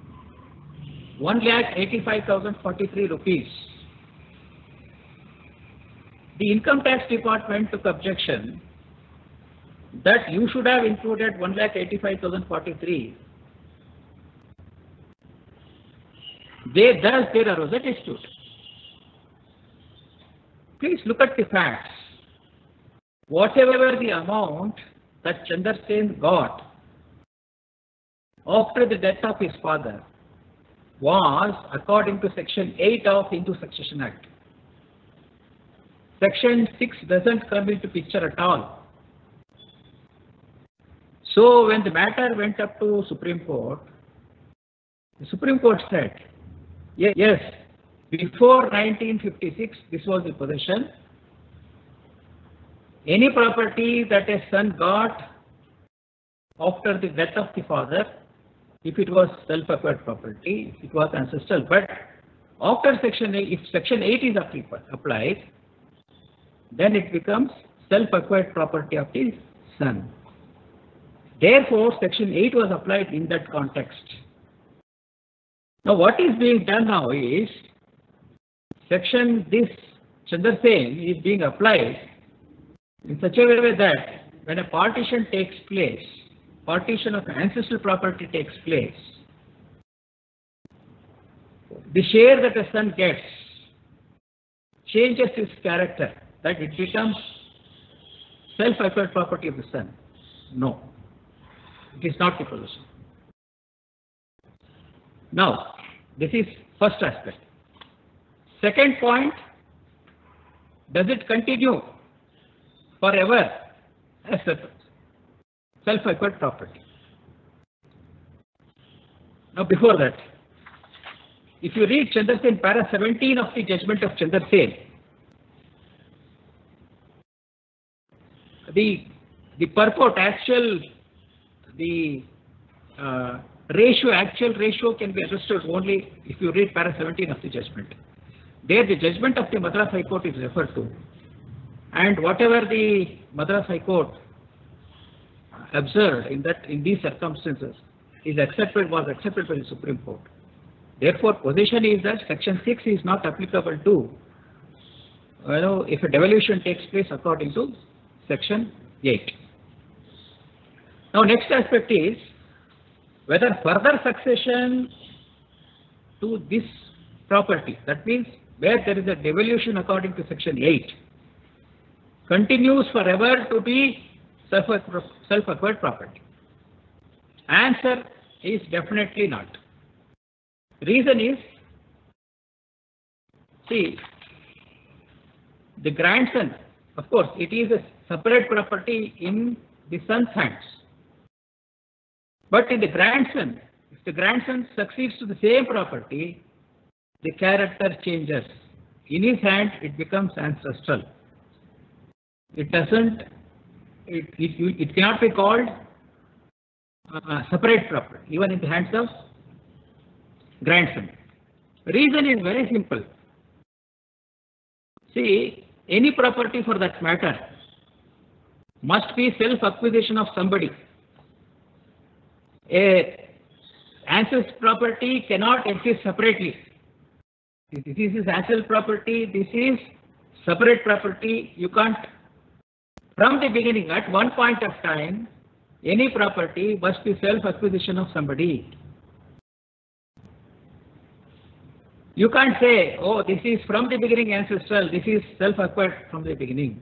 1,85,043 rupees. The income tax department took objection that you should have included 1,85,043. There arose a dispute. Please look at the facts. Whatever the amount that Chandar Sen got after the death of his father was according to Section 8 of Hindu Succession Act. Section 6 doesn't come into picture at all. So when the matter went up to Supreme Court, the Supreme Court said, yes, before 1956, this was the position. Any property that a son got after the death of the father, if it was self-acquired property, it was ancestral. But after Section 8, if Section 8 is applied, then it becomes self-acquired property of the son. Therefore, Section 8 was applied in that context. Now, what is being done now is, this Chandar Sen is being applied in such a way that when a partition takes place, partition of ancestral property takes place, the share that a son gets changes its character, that it becomes self-acquired property of the son. No, it is not the position. Now, this is first aspect. Second point, does it continue forever as a self-acquired property? Now, before that, if you read Chandar Sen, para 17 of the judgment of Chandar Sen, the purport, actual ratio can be understood only if you read para 17 of the judgment. There the judgment of the Madras High Court is referred to, and whatever the Madras High Court observed in these circumstances was accepted by the Supreme Court. Therefore, position is that Section 6 is not applicable to, if a devolution takes place according to Section 8. Now, next aspect is whether further succession to this property, that means where there is a devolution according to Section 8, continues forever to be self-acquired property. Answer is definitely not. Reason is, see, the grandson, of course, it is a separate property in the son's hands. But in the grandson, if the grandson succeeds to the same property, the character changes. In his hand, it becomes ancestral. It cannot be called separate property, even in the hands of grandson. Reason is very simple. See, any property for that matter must be self-acquisition of somebody. A ancestral property cannot exist separately. This is ancestral property, this is separate property. You can't, from the beginning, at one point of time, any property must be self-acquisition of somebody. You can't say, oh, this is from the beginning ancestral, this is self-acquired from the beginning.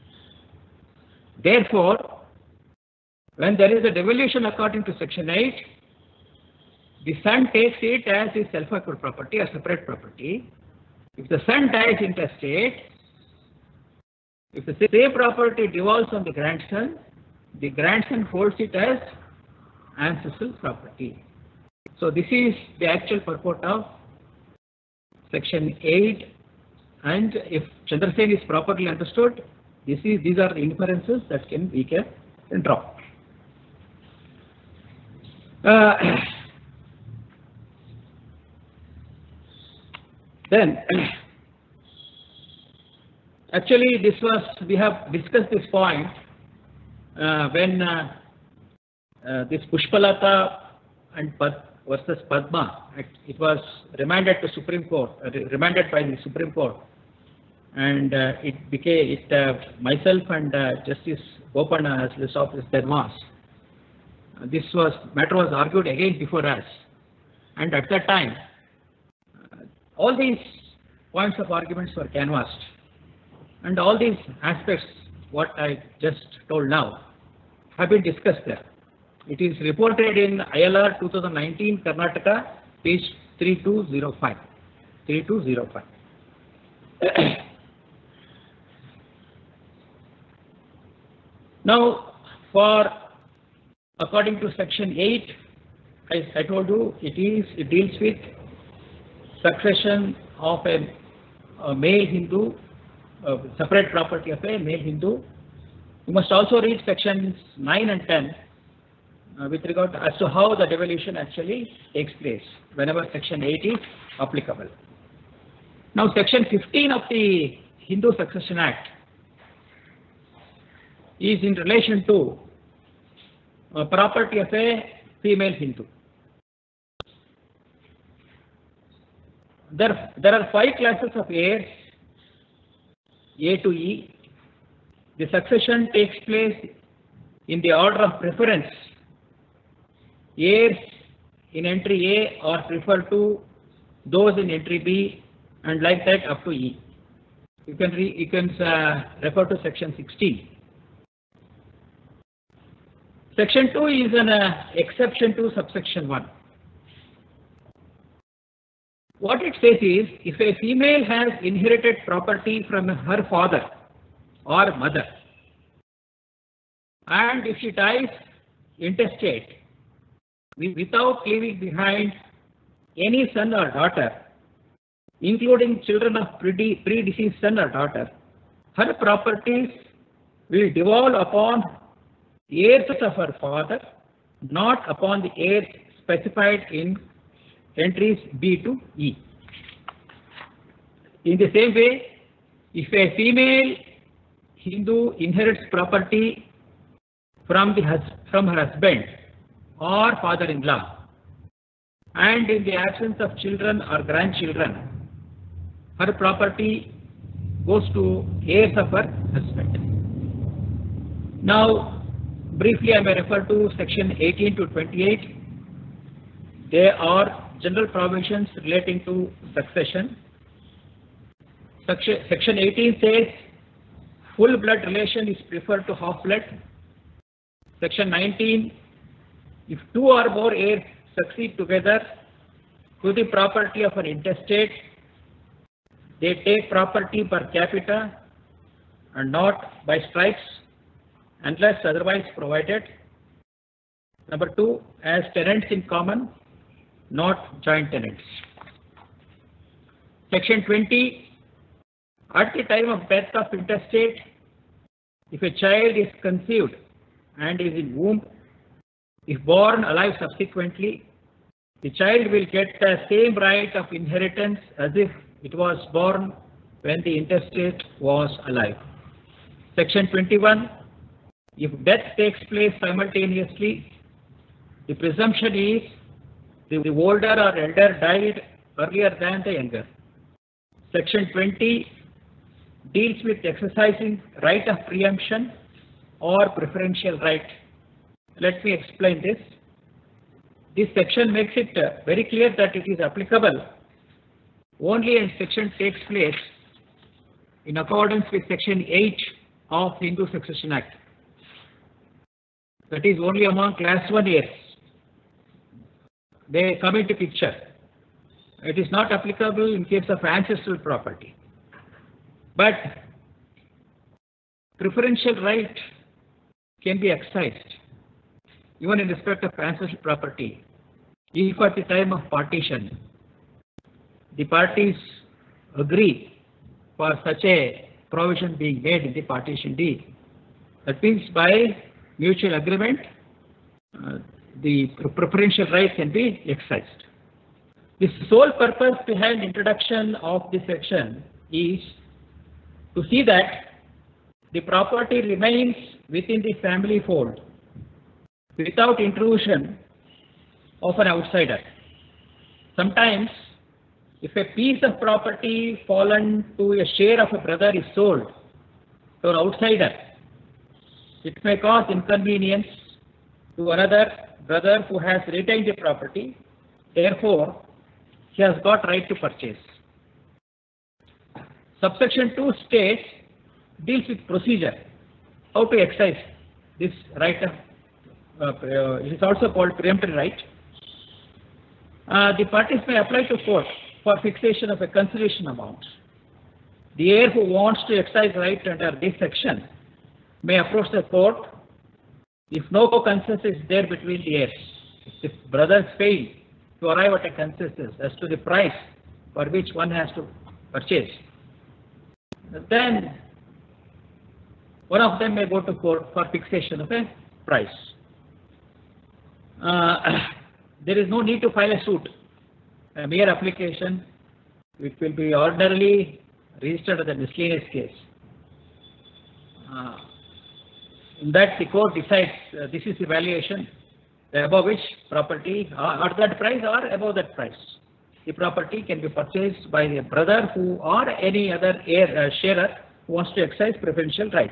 Therefore, when there is a devolution according to section 8, the son takes it as his self-acquired property, a separate property. If the son dies intestate, if the same property devolves on the grandson holds it as ancestral property. So this is the actual purport of section 8, and if Chandrasen is properly understood, these are the inferences that we can draw. Then, actually, we have discussed this point when this Pushpalata and versus Padma, it was remanded to Supreme Court, remanded by the Supreme Court, and myself and Justice Bopana as list officer there was. This matter was argued again before us, and at that time, all these points of arguments were canvassed, and all these aspects, what I just told now, have been discussed there. It is reported in ILR 2019 Karnataka, page 3205. 3205. Now, according to section 8, I told you it deals with succession of a male Hindu, separate property of a male Hindu. You must also read sections 9 and 10 with regard to as to how the devolution actually takes place whenever section 8 is applicable. Now, section 15 of the Hindu Succession Act is in relation to property of a female Hindu. There are 5 classes of heirs, A to E. The succession takes place in the order of preference. Heirs in entry A are preferred to those in entry B, and like that up to E. You can refer to section 16. Section 2 is an exception to subsection 1. What it says is, if a female has inherited property from her father or mother, and if she dies intestate without leaving behind any son or daughter, including children of predeceased son or daughter, her properties will devolve upon heirs of her father, not upon the heirs specified in entries B to E. In the same way, if a female Hindu inherits property from her husband or father-in-law, and in the absence of children or grandchildren, her property goes to heirs of her husband. Now, briefly, I may refer to section 18 to 28. They are general provisions relating to succession. Section 18 says full blood relation is preferred to half blood. Section 19, if 2 or more heirs succeed together to the property of an intestate, they take property per capita and not by stripes unless otherwise provided. Number 2, as tenants in common, not joint tenants. Section 20, at the time of death of intestate, if a child is conceived and is in womb, if born alive subsequently, the child will get the same right of inheritance as if it was born when the intestate was alive. Section 21, if death takes place simultaneously, the presumption is the older or elder died earlier than the younger. Section 20 deals with exercising right of preemption or preferential right. Let me explain this. This section makes it very clear that it is applicable only when section takes place in accordance with Section 8 of Hindu Succession Act. That is only among class 1 heirs. They come into picture. It is not applicable in case of ancestral property. But preferential right can be exercised even in respect of ancestral property if at the time of partition the parties agree for such a provision being made in the partition deed. That means by mutual agreement the preferential right can be exercised. The sole purpose behind introduction of this section is to see that the property remains within the family fold without intrusion of an outsider. Sometimes, if a piece of property fallen to a share of a brother is sold to an outsider, it may cause inconvenience to another brother who has retained the property. Therefore, he has got right to purchase. Subsection 2 states deals with procedure, how to exercise this right of it is also called preemptory right. The parties may apply to court for fixation of a consideration amount. The heir who wants to exercise right under this section may approach the court if no consensus is there between the heirs. If the brothers fail to arrive at a consensus as to the price for which one has to purchase, then one of them may go to court for fixation of a price. There is no need to file a suit. A mere application, which will be ordinarily registered as a miscellaneous case. In that, the court decides this is the valuation above which property, at that price or above that price, the property can be purchased by a brother who or any other heir sharer who wants to exercise preferential rights.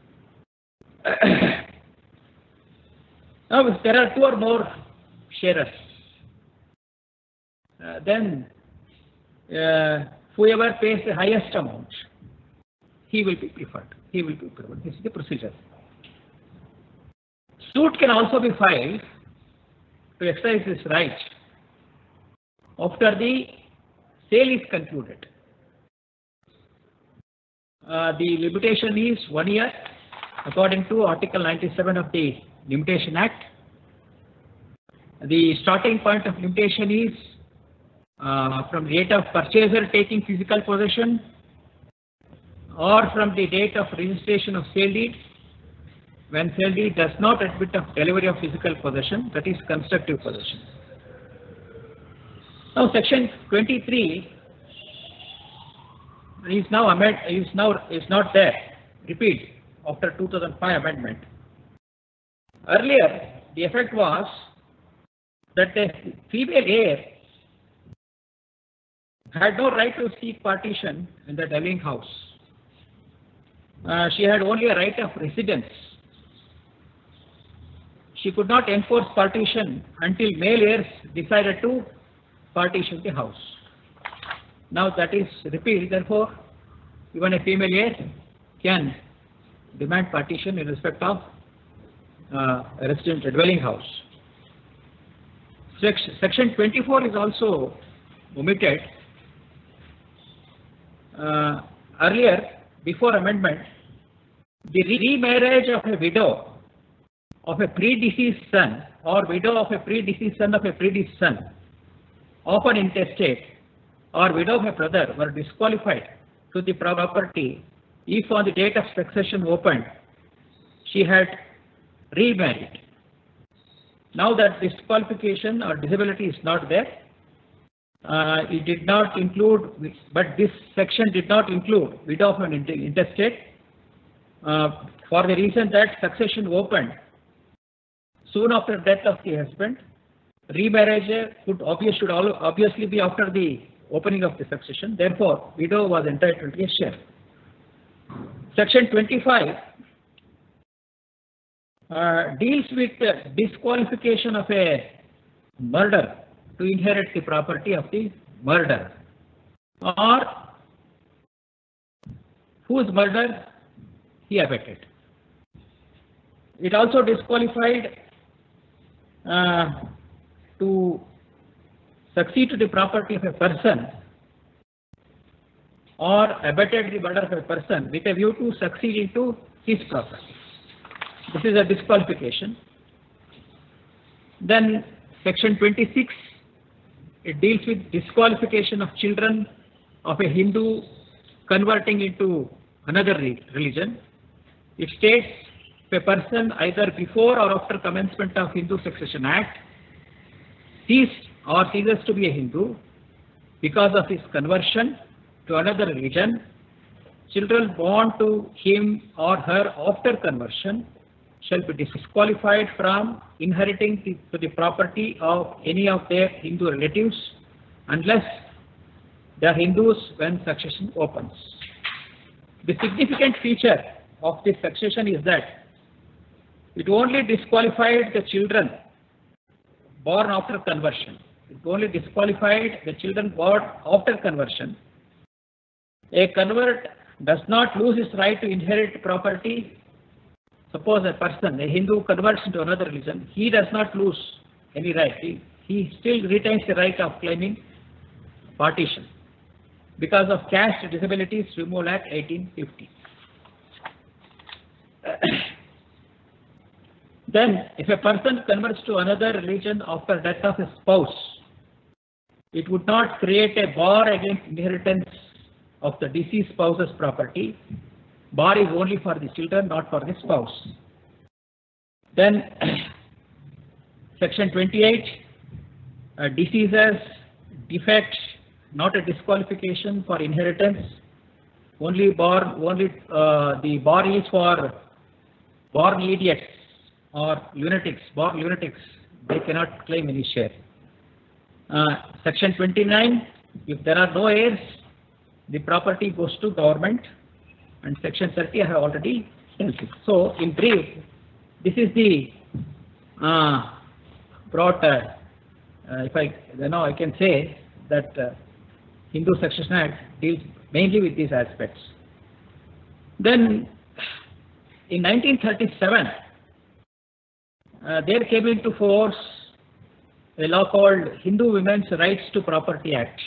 Now, if there are 2 or more sharers, then whoever pays the highest amount, he will be preferred. He will be preferred. This is the procedure. Suit can also be filed to exercise this right after the sale is concluded. The limitation is 1 year according to Article 97 of the Limitation Act. The starting point of limitation is from the date of purchaser taking physical possession or from the date of registration of sale deed, when sale deed does not admit of delivery of physical possession, that is constructive possession. Now, Section 23 is not there. Repeat, after 2005 amendment. Earlier, the effect was that the female heir had no right to seek partition in the dwelling house. She had only a right of residence. She could not enforce partition until male heirs decided to partition the house. Now that is repealed, therefore, even a female heir can demand partition in respect of a resident dwelling house. Section 24 is also omitted. Earlier, before amendment, the remarriage of a widow of a predeceased son or widow of a predeceased son of a predeceased son of an intestate or widow of a brother were disqualified to the property if on the date of succession opened she had remarried. Now that disqualification or disability is not there, it did not include, but this section did not include widow of an intestate for the reason that succession opened soon after death of the husband remarriage should obviously be after the opening of the succession. Therefore, widow was entitled to a share. Section 25 deals with disqualification of a murderer to inherit the property of the murderer, or whose murder he abetted. It also disqualified to succeed to the property of a person or abetted the murder of a person with a view to succeed into his property. This is a disqualification. Then section 26, it deals with disqualification of children of a Hindu converting into another religion. It states if a person either before or after commencement of Hindu Succession Act ceases to be a Hindu because of his conversion to another religion, children born to him or her after conversion shall be disqualified from inheriting the property of any of their Hindu relatives unless they are Hindus when succession opens. The significant feature of this succession is that it only disqualified the children born after conversion. It only disqualified the children born after conversion. A convert does not lose his right to inherit property. Suppose a person, a Hindu, converts into another religion, he does not lose any right. He still retains the right of claiming partition because of Caste Disabilities Removal Act 1850. Then, if a person converts to another religion after death of a spouse, it would not create a bar against inheritance of the deceased spouse's property. Bar is only for the children, not for the spouse. Then, section 28, diseases, defects, not a disqualification for inheritance. The bar is for born idiots or lunatics. Born lunatics, they cannot claim any share. Section 29, if there are no heirs, the property goes to government. And section 30 I have already dealt with. So, in brief, this is the broad. I can say that Hindu Succession Act deals mainly with these aspects. Then, in 1937, there came into force a law called Hindu Women's Rights to Property Act.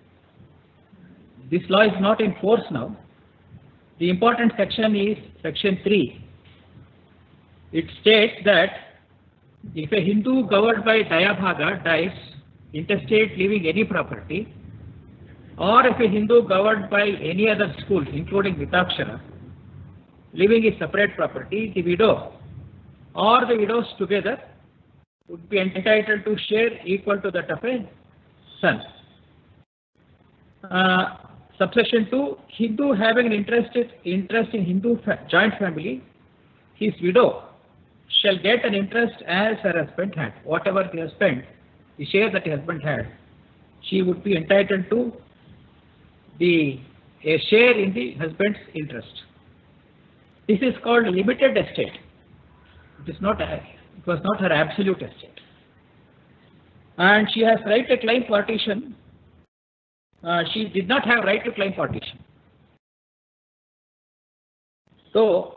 This law is not in force now. The important section is section 3. It states that if a Hindu governed by Dayabhaga dies intestate leaving any property, or if a Hindu governed by any other school including Mitakshara leaving a separate property, the widow or the widows together would be entitled to share equal to that of a son. Subsection 2, Hindu having an interest in Hindu joint family, his widow shall get an interest as her husband had. Whatever the husband, the share that the husband had, she would be entitled to a share in the husband's interest. This is called limited estate. It was not her absolute estate. And she has right to claim partition. She did not have right to claim partition. So,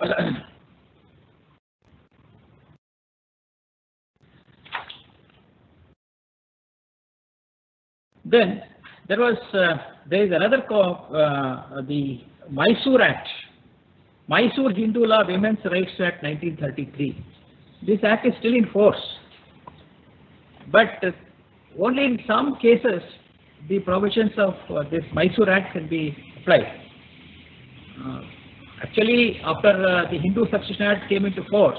then there is another the Mysore Act, Mysore Hindu Law Women's Rights Act 1933. This act is still in force, but only in some cases the provisions of this Mysore Act can be applied. Actually, after the Hindu Succession Act came into force,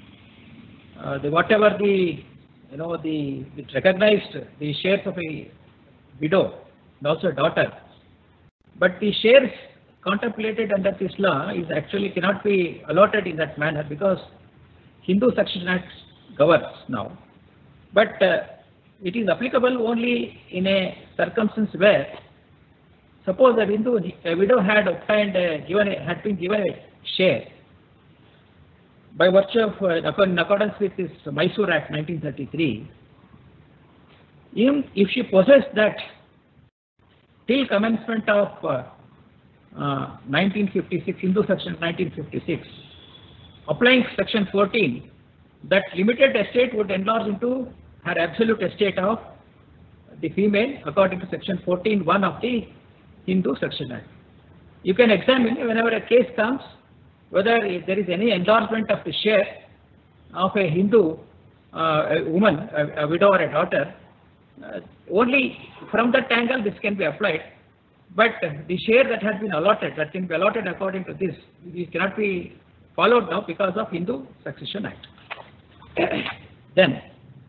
it recognized the shares of a widow and also a daughter, but the shares contemplated under this law is actually cannot be allotted in that manner because Hindu Succession Act governs now. But it is applicable only in a circumstance where, suppose that a widow had obtained had been given a share by virtue of in accordance with this Mysore Act 1933. If she possessed that till commencement of 1956, Hindu Section 1956, applying Section 14, that limited estate would enlarge into her absolute estate of the female according to Section 14(1) of the Hindu Section Act. You can examine whenever a case comes whether there is any enlargement of the share of a Hindu a woman, a widow or a daughter. Only from that angle this can be applied, but the share that has been allotted, that can be allotted according to this cannot be followed now because of Hindu Succession Act. Then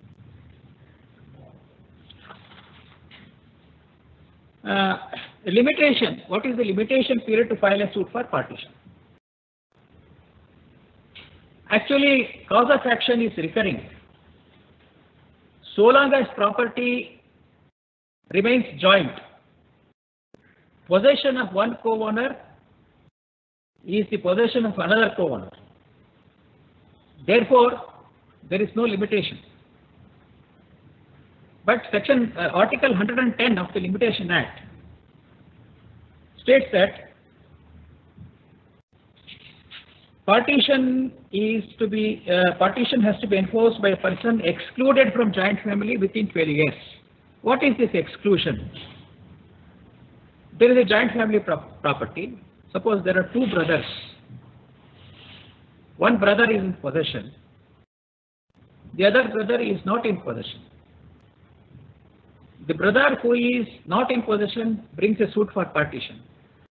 limitation. What is the limitation period to file a suit for partition? Actually, cause of action is recurring so long as property remains joint. Possession of one co-owner is the possession of another co-owner. Therefore, there is no limitation. But Article 110 of the Limitation Act states that partition has to be enforced by a person excluded from joint family within 12 years. What is this exclusion? There is a joint family property. Suppose there are two brothers. One brother is in possession. The other brother is not in possession. The brother who is not in possession brings a suit for partition.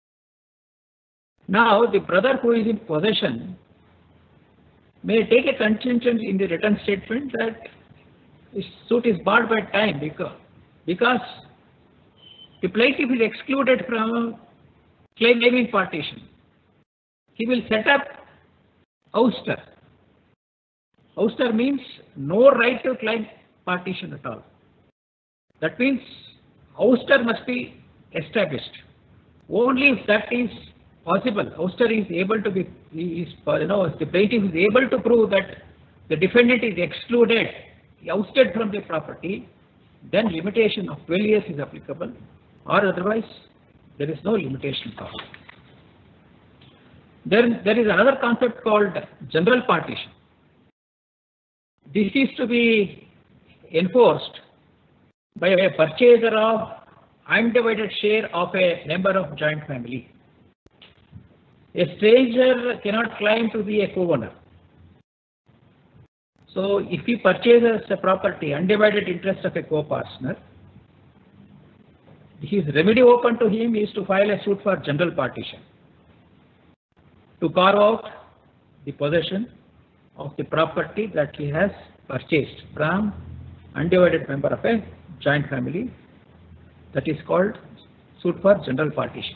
Now, the brother who is in possession may take a contingent in the written statement that his suit is barred by time because the plaintiff is excluded from claiming partition. He will set up ouster. Ouster means no right to claim partition at all. That means ouster must be established. Only if that is possible, ouster is able to be, if the plaintiff is able to prove that the defendant is excluded, ousted from the property, then limitation of 12 years is applicable, or otherwise there is no limitation at all. There is another concept called general partition. This is to be enforced by a purchaser of undivided share of a member of joint family. A stranger cannot claim to be a co-owner. So if he purchases a property, undivided interest of a co-partner, his remedy open to him is to file a suit for general partition, to carve out the possession of the property that he has purchased from undivided member of a joint family. That is called suit for general partition.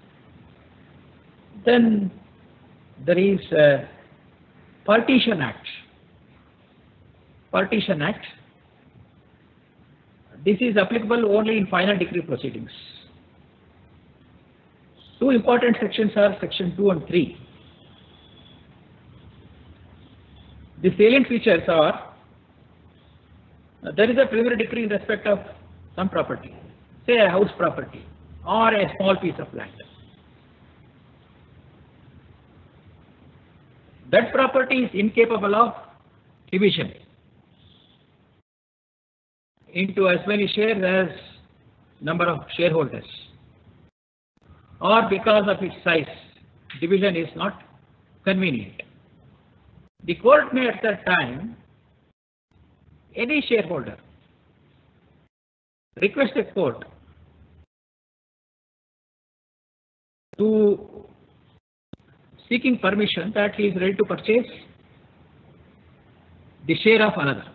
Then there is a Partition Act. Partition Act. This is applicable only in final degree proceedings. Two important sections are section 2 and 3. The salient features are, there is a preliminary decree in respect of some property, say a house property or a small piece of land. That property is incapable of division into as many shares as number of shareholders, or because of its size, division is not convenient. The court may at that time, any shareholder, request the court to seeking permission that he is ready to purchase the share of another.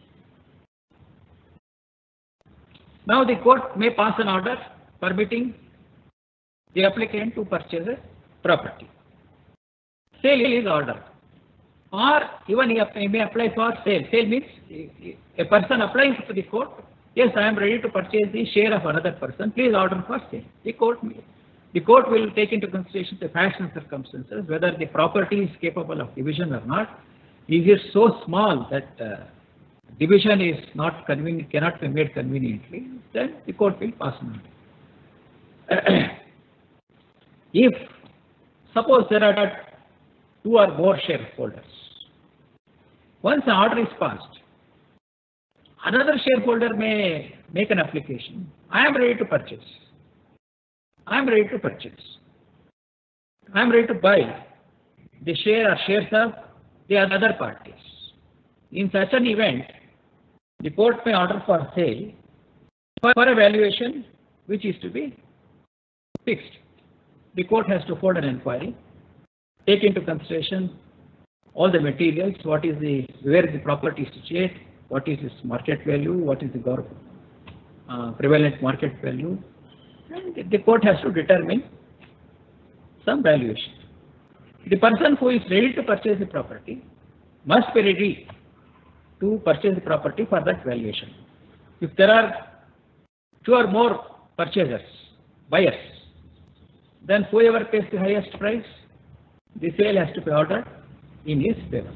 Now the court may pass an order permitting the applicant to purchase a property. Sale is ordered. Or even he may apply for sale. Sale means a person applies to the court yes, I am ready to purchase the share of another person. Please order for sale. The court will take into consideration the facts and circumstances, whether the property is capable of division or not. Is it so small that division is not convenient, cannot be made conveniently, then the court will pass on it. If suppose there are 2 or more shareholders, once the order is passed, another shareholder may make an application. I am ready to purchase. I am ready to purchase. I am ready to buy the share or shares of the other parties. In such an event, the court may order for sale for a valuation which is to be fixed. The court has to hold an inquiry, take into consideration all the materials, where the property is situated, what is its market value, what is the prevalent market value, and the court has to determine some valuation. The person who is ready to purchase the property must be ready to purchase the property for that valuation. If there are 2 or more buyers, then whoever pays the highest price, the sale has to be ordered in his favor.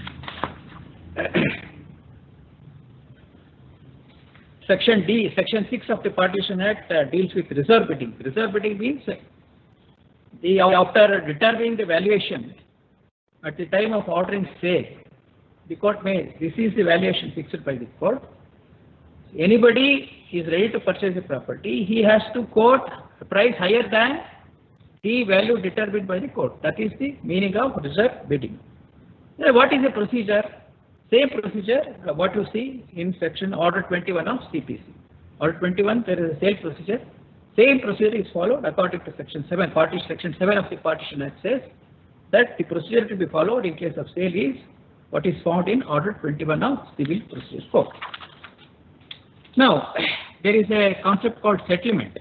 Section 6 of the Partition Act deals with reserve bidding. Reserve bidding means after determining the valuation at the time of ordering sale, the court this is the valuation fixed by the court. Anybody is ready to purchase the property, he has to quote a price higher than the value determined by the court. That is the meaning of reserve bidding. Now, what is the procedure? Same procedure what you see in section Order 21 of CPC. Order 21, there is a sale procedure. Same procedure is followed according to section 7. Section 7 of the Partition Act says that the procedure to be followed in case of sale is what is found in Order 21 of Civil Procedure Code. Now, there is a concept called settlement.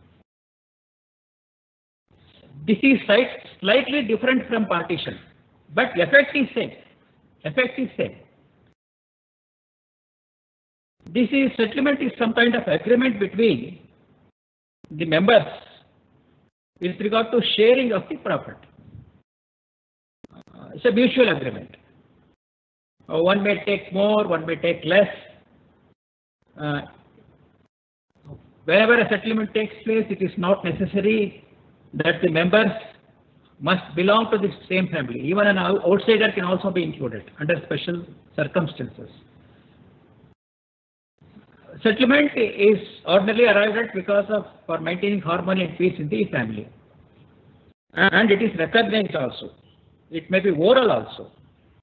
This is slightly different from partition, but effect is same. Settlement is some kind of agreement between the members with regard to sharing of the property. It's a mutual agreement. One may take more, one may take less. Wherever a settlement takes place, it is not necessary that the members must belong to the same family. Even an outsider can also be included under special circumstances. Settlement is ordinarily arrived at because of for maintaining harmony and peace in the family. And it is recognized also. It may be oral also.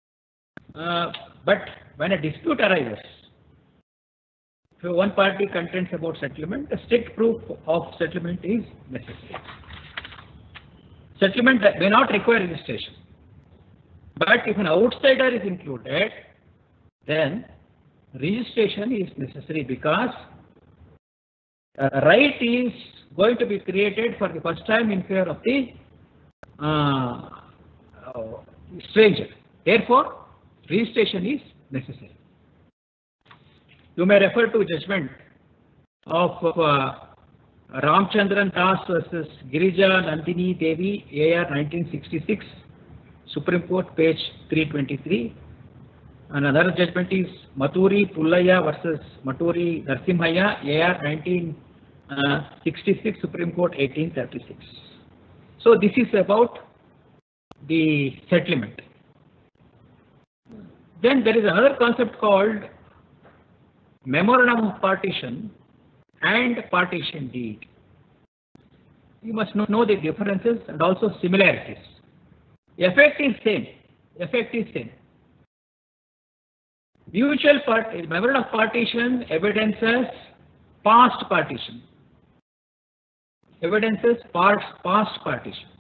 But when a dispute arises, if one party contends about settlement, a strict proof of settlement is necessary. Settlement may not require registration. But if an outsider is included, then registration is necessary because a right is going to be created for the first time in favor of the stranger. Therefore, registration is necessary. You may refer to judgment of Ramchandran Das versus Girija Nandini Devi, AR 1966, Supreme Court, page 323. And another judgment is Maturi Pullaya versus Maturi Narsimhaya, AR 1966, Supreme Court, 1836. So this is about the settlement. Then there is another concept called memorandum of partition and partition deed. You must know the differences and also similarities. Effect is same. Memorandum of partition evidences past partition. Past partition.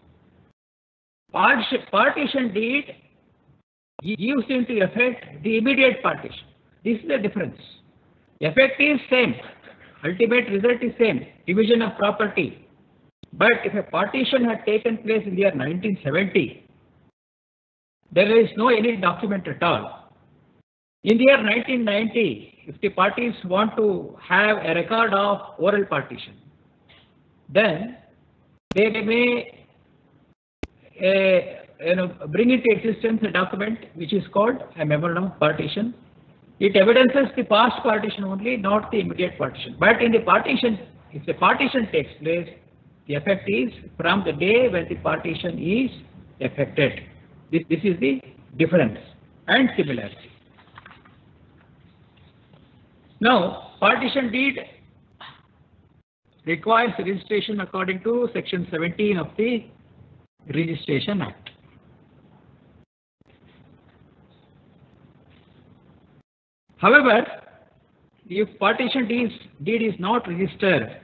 Partition deed gives into effect the immediate partition. This is the difference. Effect is same. Ultimate result is same. Division of property. But if a partition had taken place in the year 1970, there is no any document at all. In the year 1990, if the parties want to have a record of oral partition, then they may bring into existence a document which is called a memorandum of partition. It evidences the past partition only, not the immediate partition. But in the partition, if the partition takes place, the effect is from the day when the partition is effected. This is the difference and similarity. Now, partition deed requires registration according to Section 17 of the Registration Act. However, if partition deed is not registered,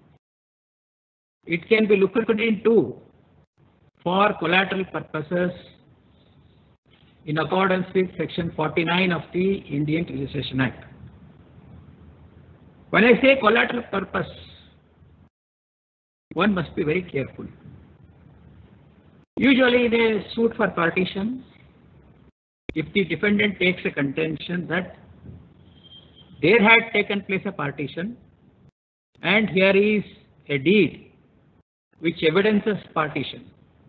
it can be looked into for collateral purposes in accordance with Section 49 of the Indian Registration Act. When I say collateral purpose, one must be very careful. Usually in a suit for partition, if the defendant takes a contention that there had taken place a partition and here is a deed which evidences partition,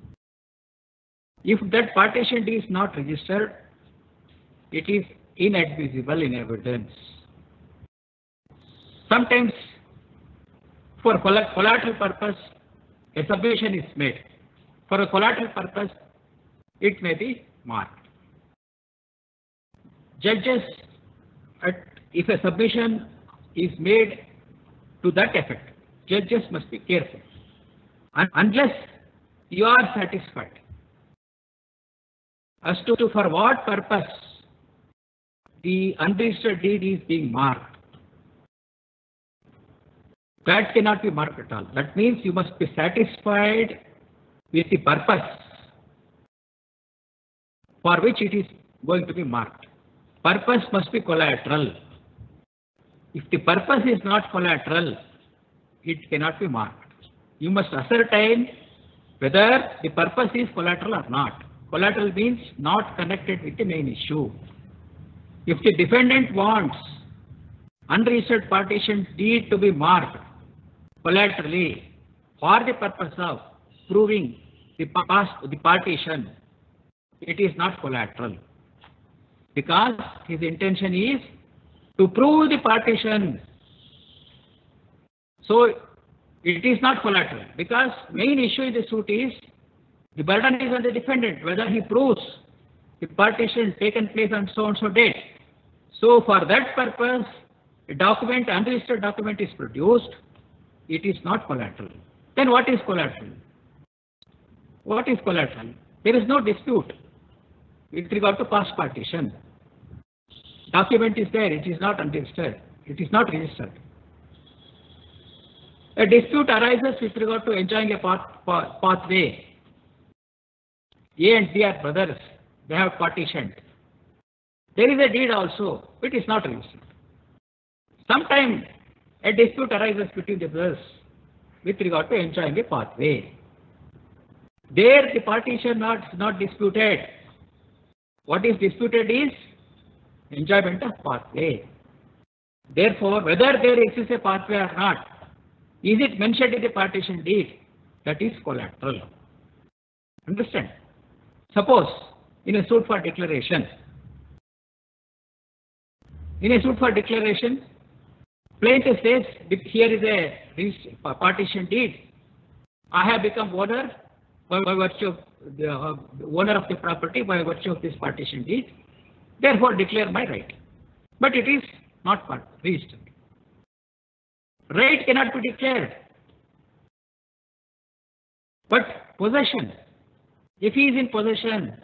if that partition deed is not registered, it is inadmissible in evidence. Sometimes for collateral purpose, a submission is made. For a collateral purpose, it may be marked. Judges, if a submission is made to that effect, judges must be careful. Unless you are satisfied as to for what purpose the unregistered deed is being marked, that cannot be marked at all. That means you must be satisfied with the purpose for which it is going to be marked. Purpose must be collateral. If the purpose is not collateral, it cannot be marked. You must ascertain whether the purpose is collateral or not. Collateral means not connected with the main issue. If the defendant wants unregistered partition deed to be marked collaterally for the purpose of proving the partition, it is not collateral, because his intention is to prove the partition. So it is not collateral, because main issue in the suit is the burden is on the defendant whether he proves the partition taken place on so and so date. So for that purpose, a document, unregistered document is produced. It is not collateral. Then what is collateral? What is collateral? There is no dispute with regard to past partition. Document is there, it is not unregistered, it is not registered. A dispute arises with regard to enjoying a pathway. A and B are brothers, they have partitioned. There is a deed also, it is not registered. Sometimes a dispute arises between the brothers with regard to enjoying a pathway. There the partition is not disputed. What is disputed is enjoyment of pathway. Therefore, whether there exists a pathway or not, is it mentioned in the partition deed? That is collateral. Understand? Suppose in a suit for declaration, plaintiff says, here is a partition deed. I have become owner by virtue of the owner of the property by virtue of this partition deed. Therefore, declare my right. But it is not registered. Right cannot be declared. But possession, if he is in possession,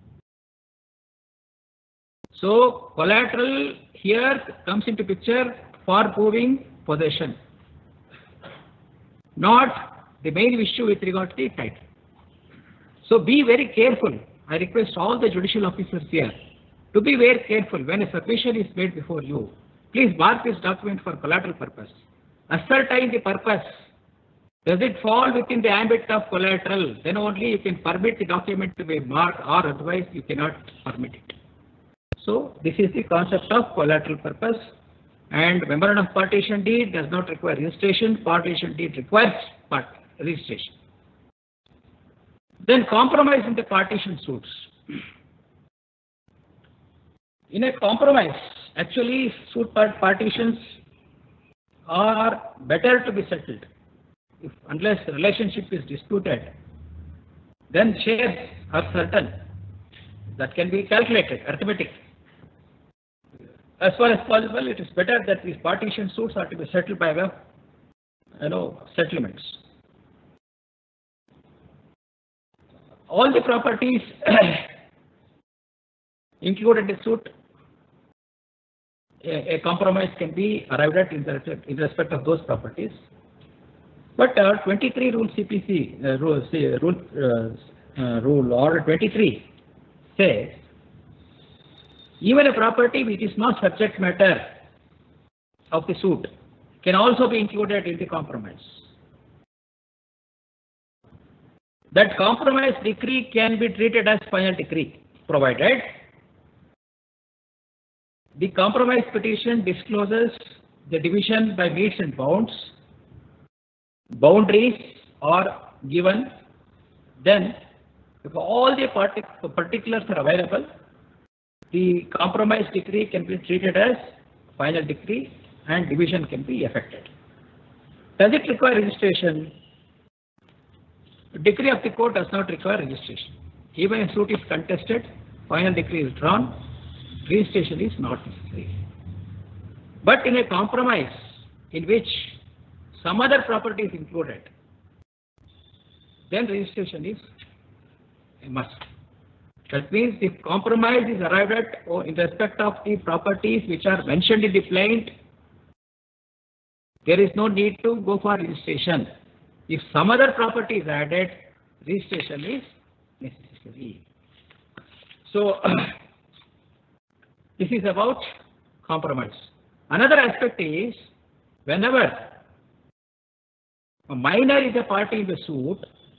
so collateral here comes into picture for proving possession, not the main issue with regard to the title. So be very careful. I request all the judicial officers here to be very careful when a submission is made before you. Please mark this document for collateral purpose. Ascertain the purpose. Does it fall within the ambit of collateral? Then only you can permit the document to be marked, or otherwise you cannot permit it. So this is the concept of collateral purpose, and memorandum of partition deed does not require registration. Partition deed requires registration. Then compromise in the partition suits. In a compromise, actually suit partitions are better to be settled. Unless the relationship is disputed, then shares are certain. That can be calculated, arithmetic. As far as possible, it is better that these partition suits are to be settled by way of, settlements. All the properties included in the suit, a compromise can be arrived at in respect of those properties. But 23 rule CPC rule order 23 says even a property which is not subject matter of the suit can also be included in the compromise. That compromise decree can be treated as final decree, provided the compromise petition discloses the division by metes and bounds, boundaries are given, then if all the particulars are available, the compromise decree can be treated as final decree and division can be effected. Does it require registration? The decree of the court does not require registration. Even if suit is contested, final decree is drawn, registration is not necessary. But in a compromise in which some other property is included, then registration is a must. That means if compromise is arrived at or in respect of the properties which are mentioned in the plaint, there is no need to go for registration. If some other property is added, registration is necessary. So this is about compromise. Another aspect is whenever a minor is a party in the suit,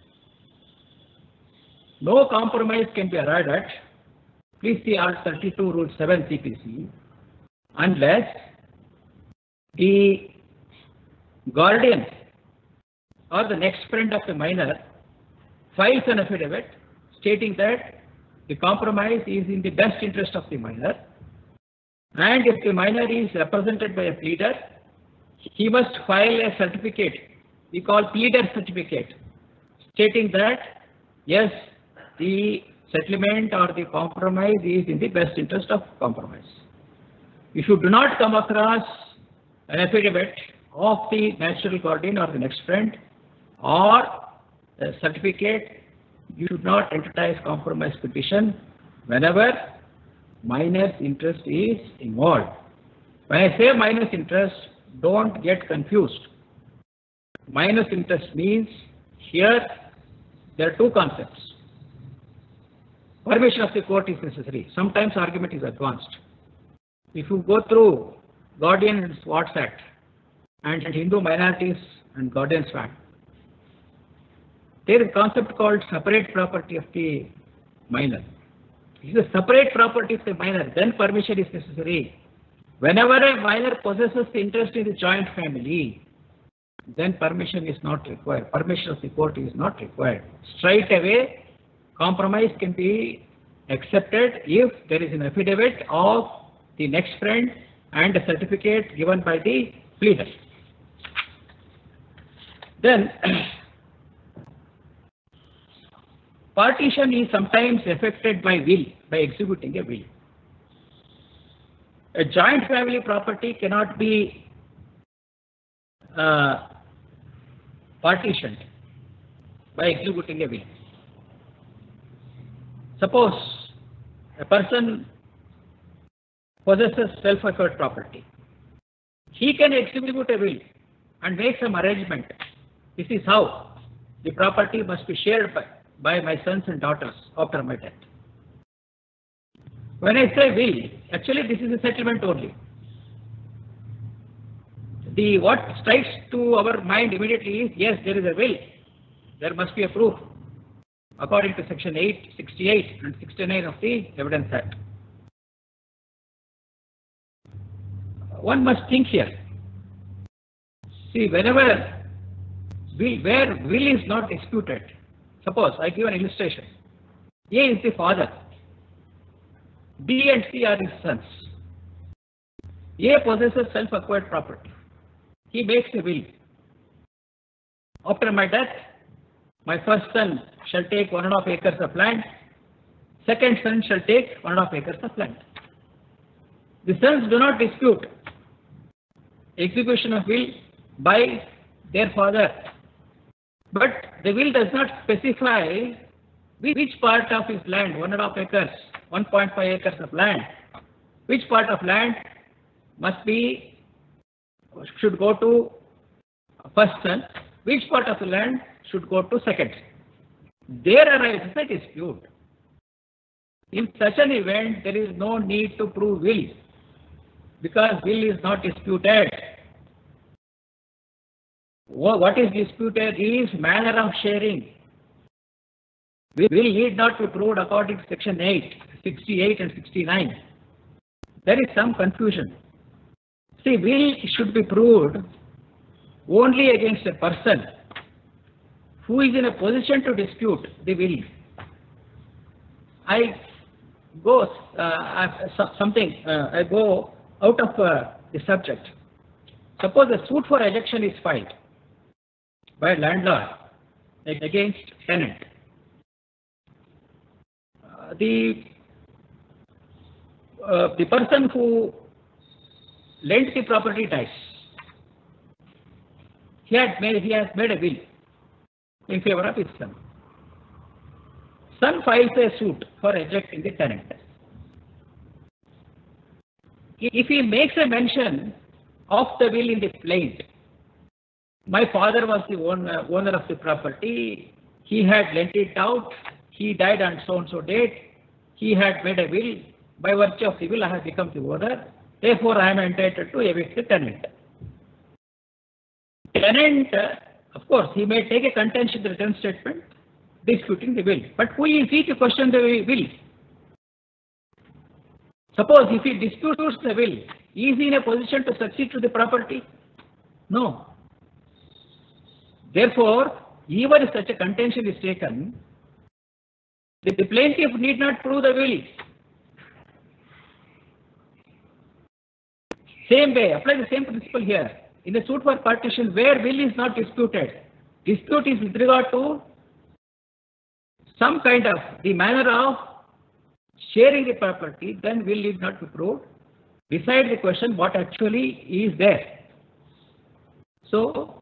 no compromise can be arrived at. Please see Article 32 Rule 7 CPC unless the guardian or the next friend of the minor files an affidavit stating that the compromise is in the best interest of the minor, and if the minor is represented by a pleader, he must file a certificate, we call pleader certificate, stating that yes, the settlement or the compromise is in the best interest of compromise. If you do not come across an affidavit of the natural guardian or the next friend or a certificate, you should not entertain compromise petition whenever minor's interest is involved. When I say minor's interest, don't get confused. Minor's interest means here there are two concepts. Permission of the court is necessary. Sometimes argument is advanced. If you go through Guardian and Swartz Act and Hindu Minorities and Guardians Act, there is a concept called separate property of the minor. If it is a separate property of the minor, then permission is necessary. Whenever a minor possesses the interest in the joint family, then permission is not required. Permission of the court is not required. Straight away, compromise can be accepted if there is an affidavit of the next friend and a certificate given by the pleader. Then, partition is sometimes effected by will, by executing a will. A joint family property cannot be partitioned by executing a will. Suppose a person possesses self-assured property. He can execute a will and make some arrangement. This is how the property must be shared by my sons and daughters after my death. When I say will, actually this is a settlement only. What strikes to our mind immediately is, yes, there is a will. There must be a proof according to section 8, 68 and 69 of the Evidence Act. one must think here. See, whenever where will is not disputed, suppose I give an illustration. A is the father. B and C are his sons. A possesses self-acquired property. He makes a will. After my death, my first son shall take 1.5 acres of land. Second son shall take 1.5 acres of land. The sons do not dispute execution of will by their father. But the will does not specify which part of his land, 1.5 acres, 1.5 acres of land, which part of land should go to first son, which part of the land should go to second. There arises a dispute. In such an event, there is no need to prove will, because will is not disputed. What is disputed is manner of sharing. Will need not be proved according to section 8, 68 and 69. There is some confusion. See, will should be proved only against a person who is in a position to dispute the will. I go out of the subject. Suppose a suit for ejection is filed by a landlord against tenant. The person who lent the property dies. He has made a will in favor of his son. Son files a suit for ejecting the tenant. If he makes a mention of the will in the plaint, my father was the owner of the property, he had lent it out, he died on so and so date, he had made a will, by virtue of the will I have become the owner, therefore I am entitled to evict the tenant. Tenant, of course, he may take a contention in the return statement disputing the will, but who is he to question the will? Suppose if he disputes the will, is he in a position to succeed to the property? No. Therefore, even if such a contention is taken, the plaintiff need not prove the will. Same way, apply the same principle here. In a suit for partition where will is not disputed, dispute is with regard to some kind of the manner of sharing the property, then will need not be proved. Beside the question what actually is there. So,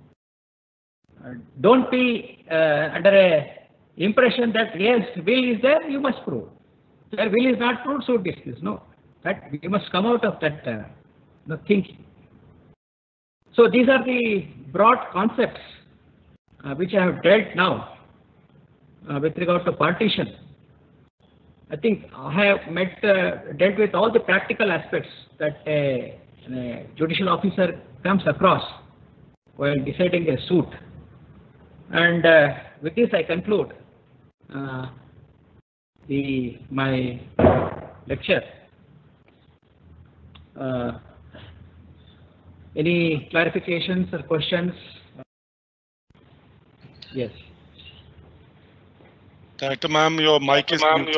don't be under a impression that yes, will is there, you must prove. Where will is not proved, so dismiss. No, that we must come out of that thinking. So these are the broad concepts which I have dealt now with regard to partition. I think I have dealt with all the practical aspects that a judicial officer comes across while deciding a suit. And with this I conclude my lecture. Any clarifications or questions? Yes. Director ma'am, your mic is muted.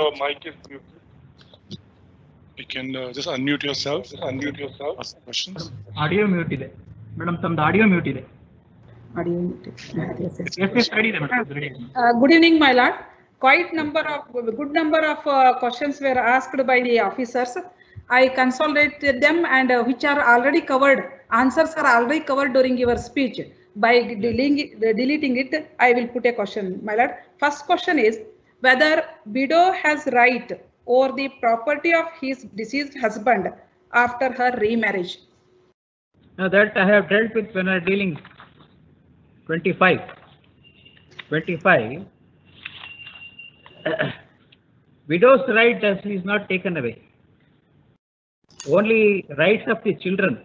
You can just unmute yourself. Ask questions. Audio mute ide. Madam, tamd audio mute ide. Audio muted. Yes, ready, madam. Good evening, my lord. Good number of questions were asked by the officers. I consolidated them and which are already covered. Answers are already covered during your speech. By deleting it, I will put a question, my lord. First question is whether widow has right over the property of his deceased husband after her remarriage. Now that I have dealt with when I am dealing 25. Widow's right is not taken away. Only rights of the children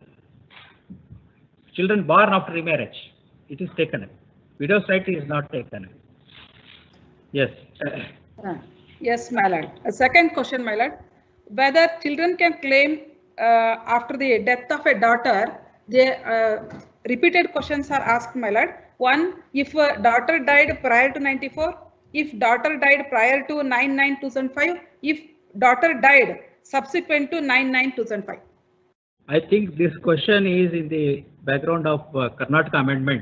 born after remarriage, it is taken away. Widow's right is not taken away. Yes. Yes, my lord. A second question, my lord. Whether children can claim after the death of a daughter, repeated questions are asked, my lord. One, if a daughter died prior to 94, if daughter died prior to 9/9/2005, if daughter died subsequent to 9/9/2005. I think this question is in the background of Karnataka amendment.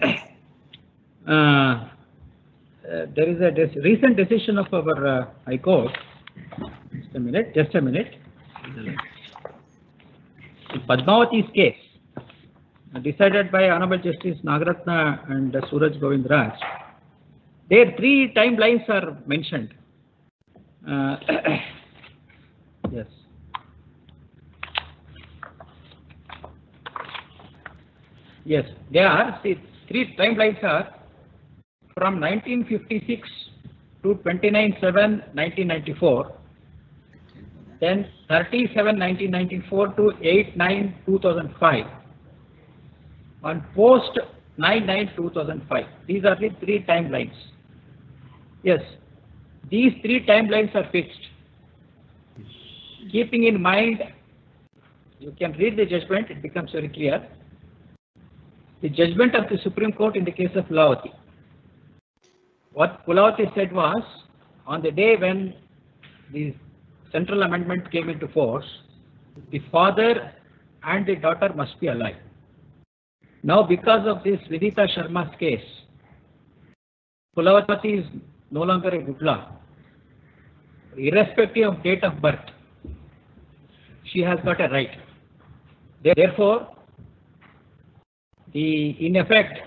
There is a recent decision of our High Court. Just a minute. In Padmavati's case, decided by Honorable Justice Nagaratna and Suraj Govindraj, their 3 timelines are mentioned. Yes. Yes, there are. See, 3 timelines are from 1956 to 29/7/1994, then 30/7/1994 to 8/9/2005, and post 9/9/2005. These are the 3 timelines. Yes, these 3 timelines are fixed. Keeping in mind, you can read the judgment, it becomes very clear. The judgment of the Supreme Court in the case of Kulavati. What Kulavati said was, on the day when the central amendment came into force, the father and the daughter must be alive. Now, because of this Vidita Sharma's case, Kulavati is no longer a good law. Irrespective of date of birth, she has got a right. Therefore, in effect,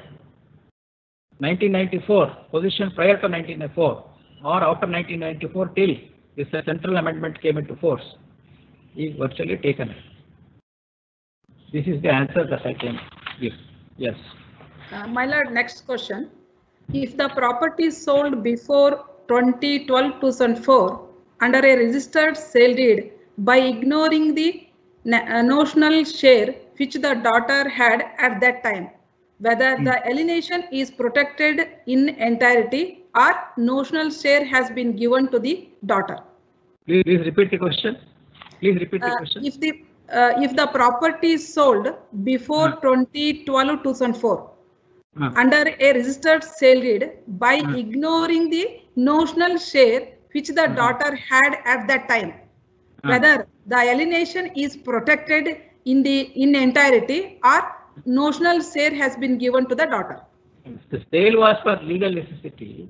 1994, position prior to 1994 or after 1994 till this central amendment came into force is virtually taken. This is the answer that I can give. Yes. My lord, next question. If the property is sold before 2012-2004 under a registered sale deed by ignoring the notional share which the daughter had at that time, whether the alienation is protected in entirety or notional share has been given to the daughter. Please repeat the question. Please repeat the question. If the property is sold before 2012-2004 under a registered sale deed by ignoring the notional share which the daughter had at that time, whether the alienation is protected in entirety or notional share has been given to the daughter. If the sale was for legal necessity,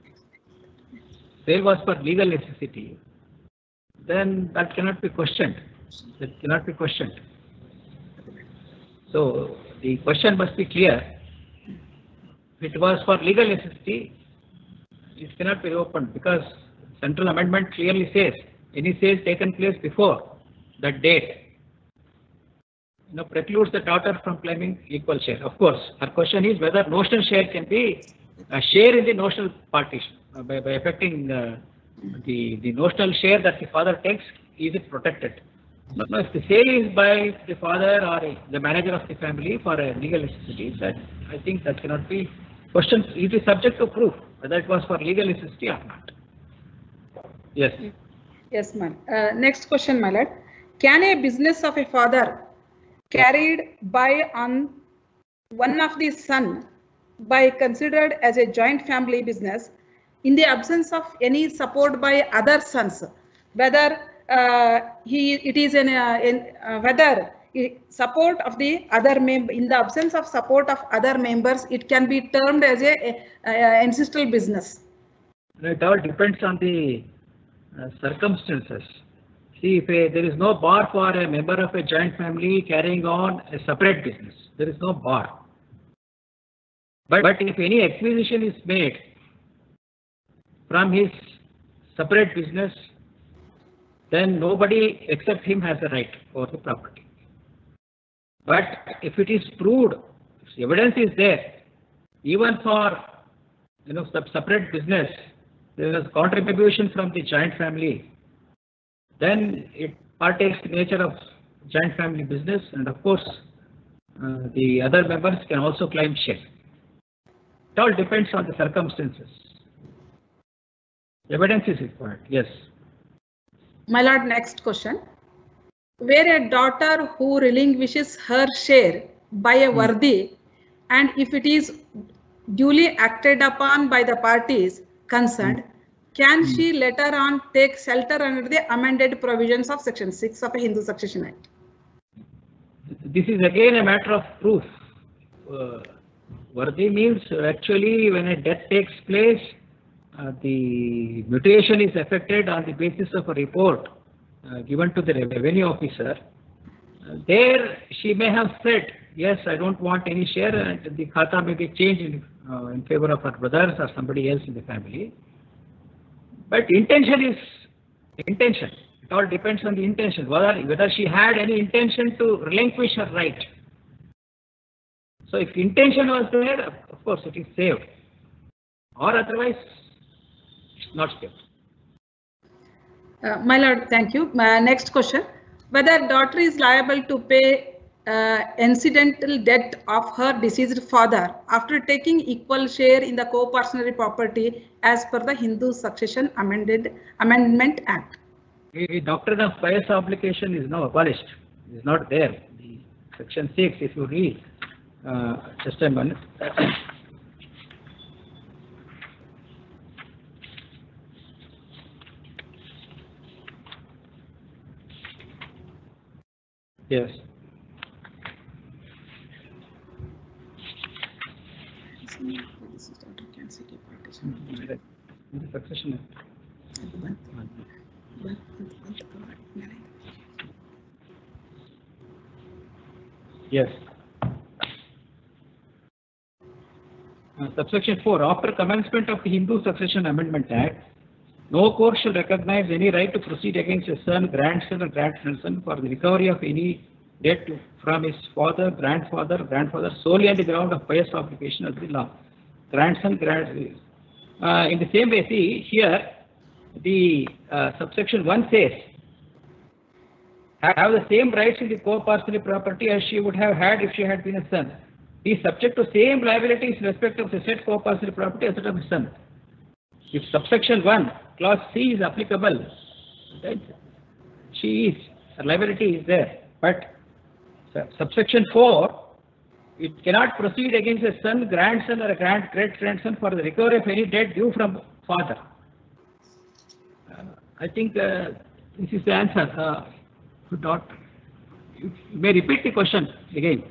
then that cannot be questioned. So the question must be clear. If it was for legal necessity, it cannot be opened because central amendment clearly says any sales taken place before that date precludes the daughter from claiming equal share. Of course, her question is whether notional share can be a share in the notional partition by affecting the notional share that the father takes. Is it protected? No, if the sale is by the father or the manager of the family for a legal necessity, that I think that cannot be questioned. It is subject to proof whether it was for legal necessity or not. Yes. Yes, ma'am. Next question, my lord. Can a business of a father carried by on one of the son by considered as a joint family business in the absence of any support by other sons, whether support of the other member, in the absence of support of other members, it can be termed as a ancestral business? It all depends on the circumstances. See, if there is no bar for a member of a joint family carrying on a separate business, there is no bar. But if any acquisition is made from his separate business, then nobody except him has a right over the property. But if it is proved, if evidence is there, even for separate business, there is contribution from the joint family, then it partakes the nature of joint family business, and of course the other members can also claim share. It all depends on the circumstances. Evidence is required. Yes. My lord, next question. where a daughter who relinquishes her share by a worthy, and if it is duly acted upon by the parties concerned, can she later on take shelter under the amended provisions of Section 6 of a Hindu Succession Act? This is again a matter of proof. Worthy means actually when a death takes place, the mutation is effected on the basis of a report given to the revenue officer. There she may have said, yes, I don't want any share, and the khata may be changed in favor of her brothers or somebody else in the family. But intention is intention. It all depends on the intention, whether she had any intention to relinquish her right. So if intention was there, of course it is saved, or otherwise not saved. My lord, thank you. Next question. Whether daughter is liable to pay incidental debt of her deceased father after taking equal share in the co-partnership property as per the Hindu Succession Amendment Act. The doctrine of pious obligation is now abolished. It is not there. The Section 6, if you read, just a minute. Yes. Succession. Yes. Subsection 4. After commencement of the Hindu Succession Amendment Act, no court shall recognize any right to proceed against a son, grandson, or grandson for the recovery of any debt from his father, grandfather solely on the ground of pious obligation of the law. Grandson. In the same way, see here, the subsection 1 says, have the same rights in the co-partnership property as she would have had if she had been a son. Be subject to same liabilities in respect of the said co-partnership property as that of a son. If subsection 1, clause C is applicable, then her liability is there. But subsection 4, it cannot proceed against a son, grandson, or a great-grandson for the recovery of any debt due from father. I think this is the answer. You may repeat the question again.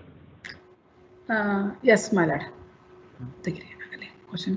Yes, my lord. Question.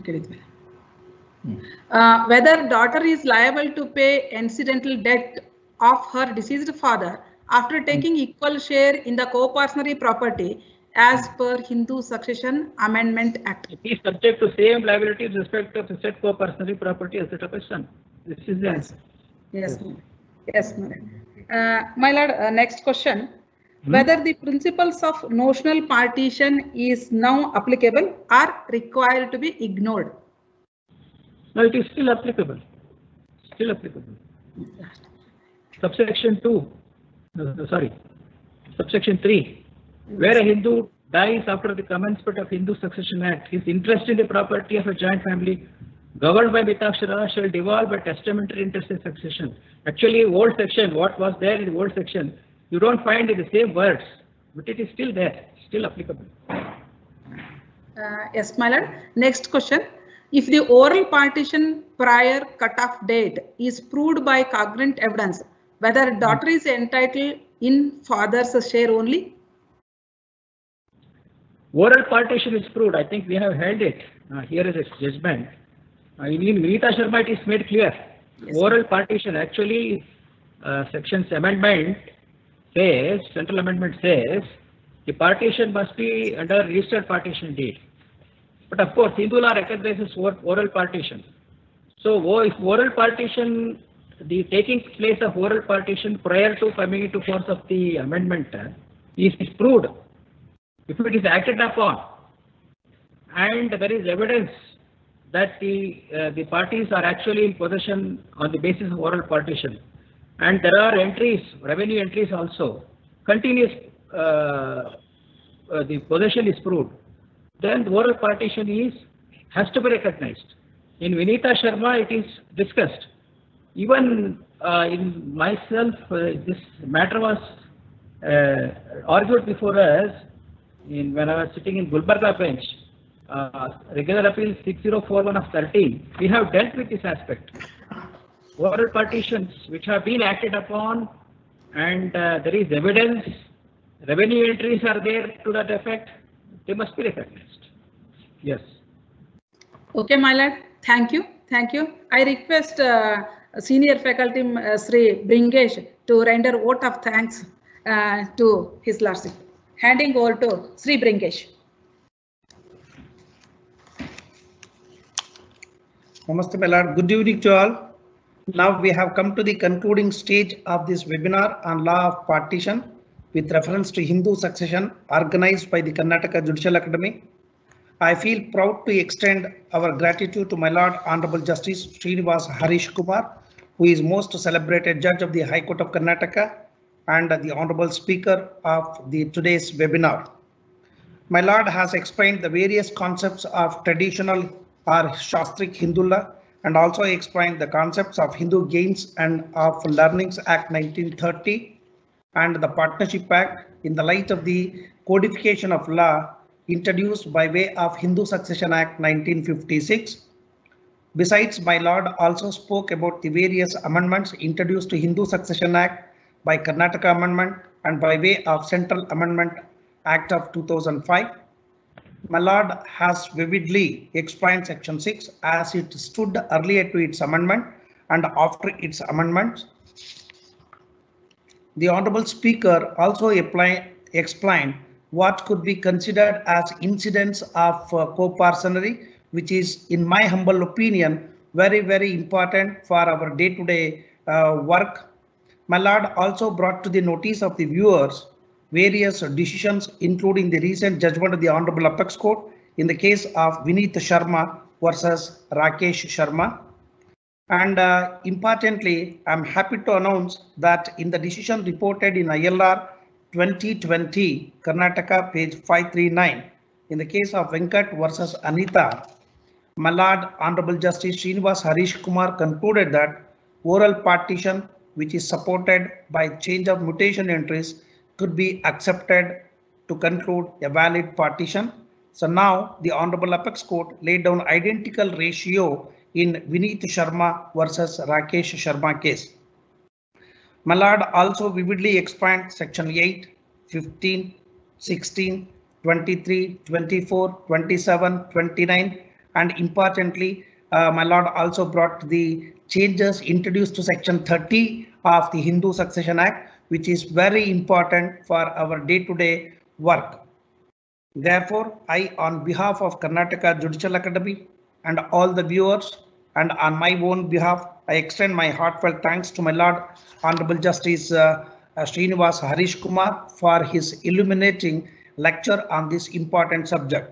Whether daughter is liable to pay incidental debt of her deceased father after taking equal share in the co-partnership property as per Hindu Succession Amendment Act. It is subject to same liability with respect of the said co-partnership property as that of a son. This is the answer. Yes, yes, my lord. My lord, next question. Whether the principles of notional partition is now applicable or required to be ignored? No, it is still applicable. Still applicable. Subsection 2, subsection 3, where a Hindu dies after the commencement of Hindu Succession Act, his interest in the property of a joint family governed by Mitakshara shall devolve by testamentary interest in succession. Actually, old section, what was there in the old section, you don't find in the same words, but it is still there, still applicable. Yes, my lord. Next question. If the oral partition prior cutoff date is proved by cogent evidence, whether daughter is entitled in father's share only? Oral partition is proved. I think we have held it. Here is its judgment. In Vinita Sharma, it is made clear. Yes, oral partition, actually, Section's amendment says, Central Amendment says, the partition must be under registered partition deed. But of course, Hindu law recognizes oral partition. So, if oral partition, the taking place of oral partition prior to coming into force of the amendment is proved, if it is acted upon, and there is evidence that the parties are actually in possession on the basis of oral partition, and there are entries, revenue entries also, continuous, the possession is proved, then the oral partition has to be recognized. In Vinita Sharma, it is discussed. Even in myself, this matter was argued before us when I was sitting in Gulbarga bench, regular appeal 6041 of 13, we have dealt with this aspect. Oral partitions which have been acted upon, and there is evidence, revenue entries are there to that effect, they must be recognized. Yes. Okay, my lord. Thank you. Thank you. I request senior faculty Sri Bringesh to render vote of thanks to His Lordship. Handing over to Sri Bringesh. Namaste, my lord. Good evening to all. Now we have come to the concluding stage of this webinar on law of partition with reference to Hindu succession organized by the Karnataka Judicial Academy. I feel proud to extend our gratitude to my Lord Honorable Justice Srinivas Harish Kumar, who is most celebrated judge of the High Court of Karnataka and the Honorable Speaker of today's webinar. My Lord has explained the various concepts of traditional or Shastrik Hindu law and also explained the concepts of Hindu Gains and of Learnings Act 1930 and the Partnership Act in the light of the codification of law introduced by way of Hindu Succession Act 1956. Besides, my Lord also spoke about the various amendments introduced to Hindu Succession Act by Karnataka Amendment and by way of Central Amendment Act of 2005. My Lord has vividly explained Section 6 as it stood earlier to its amendment and after its amendment. The Honorable Speaker also explained what could be considered as incidents of co-parcenary, which is, in my humble opinion, very, very important for our day-to-day work. My Lord also brought to the notice of the viewers various decisions, including the recent judgment of the Honorable Apex Court in the case of Vineet Sharma versus Rakesh Sharma. And importantly, I'm happy to announce that in the decision reported in ILR 2020, Karnataka, page 539, in the case of Venkat versus Anita, my Lord Honorable Justice Srinivas Harish Kumar concluded that oral partition, which is supported by change of mutation entries, could be accepted to conclude a valid partition. So now the Honorable Apex Court laid down identical ratio in Vineet Sharma versus Rakesh Sharma case. My Lord also vividly explained Section 8, 15, 16, 23, 24, 27, 29, and importantly, my Lord also brought the changes introduced to Section 30 of the Hindu Succession Act, which is very important for our day-to-day work. Therefore, I, on behalf of Karnataka Judicial Academy and all the viewers, and on my own behalf, I extend my heartfelt thanks to my Lord Honorable Justice Srinivas Harish Kumar for his illuminating lecture on this important subject.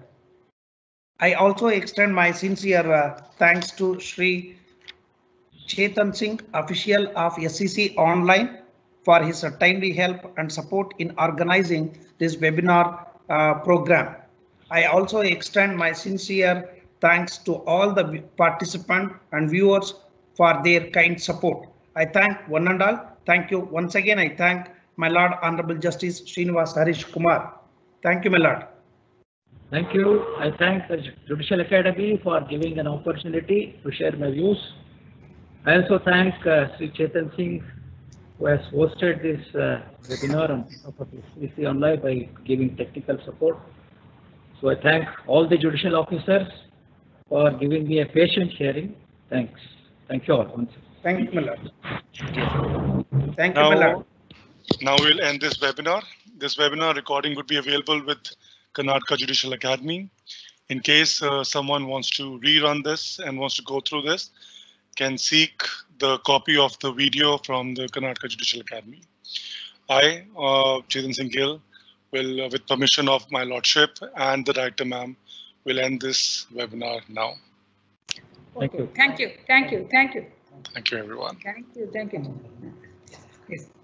I also extend my sincere thanks to Shri Chetan Singh, official of SCC Online, for his timely help and support in organizing this webinar program. I also extend my sincere thanks to all the participants and viewers for their kind support. I thank one and all. Thank you. Once again, I thank my Lord Honorable Justice Srinivas Harish Kumar. Thank you, my Lord. Thank you. I thank the Judicial Academy for giving an opportunity to share my views. I also thank Sri Chetan Singh, who has hosted this webinar on behalf of SCC Online by giving technical support. So I thank all the judicial officers for giving me a patient hearing. Thanks. Thank you all. Thank you, my Lord. Thank you, my Lord. Now we'll end this webinar. This webinar recording would be available with Karnataka Judicial Academy. In case someone wants to rerun this and wants to go through this, can seek the copy of the video from the Karnataka Judicial Academy. I, Chetan Singh Gill, will, with permission of my Lordship and the Director Ma'am, will end this webinar now. Thank you. Thank you. Thank you. Thank you. Thank you, everyone. Thank you. Thank you. Yes.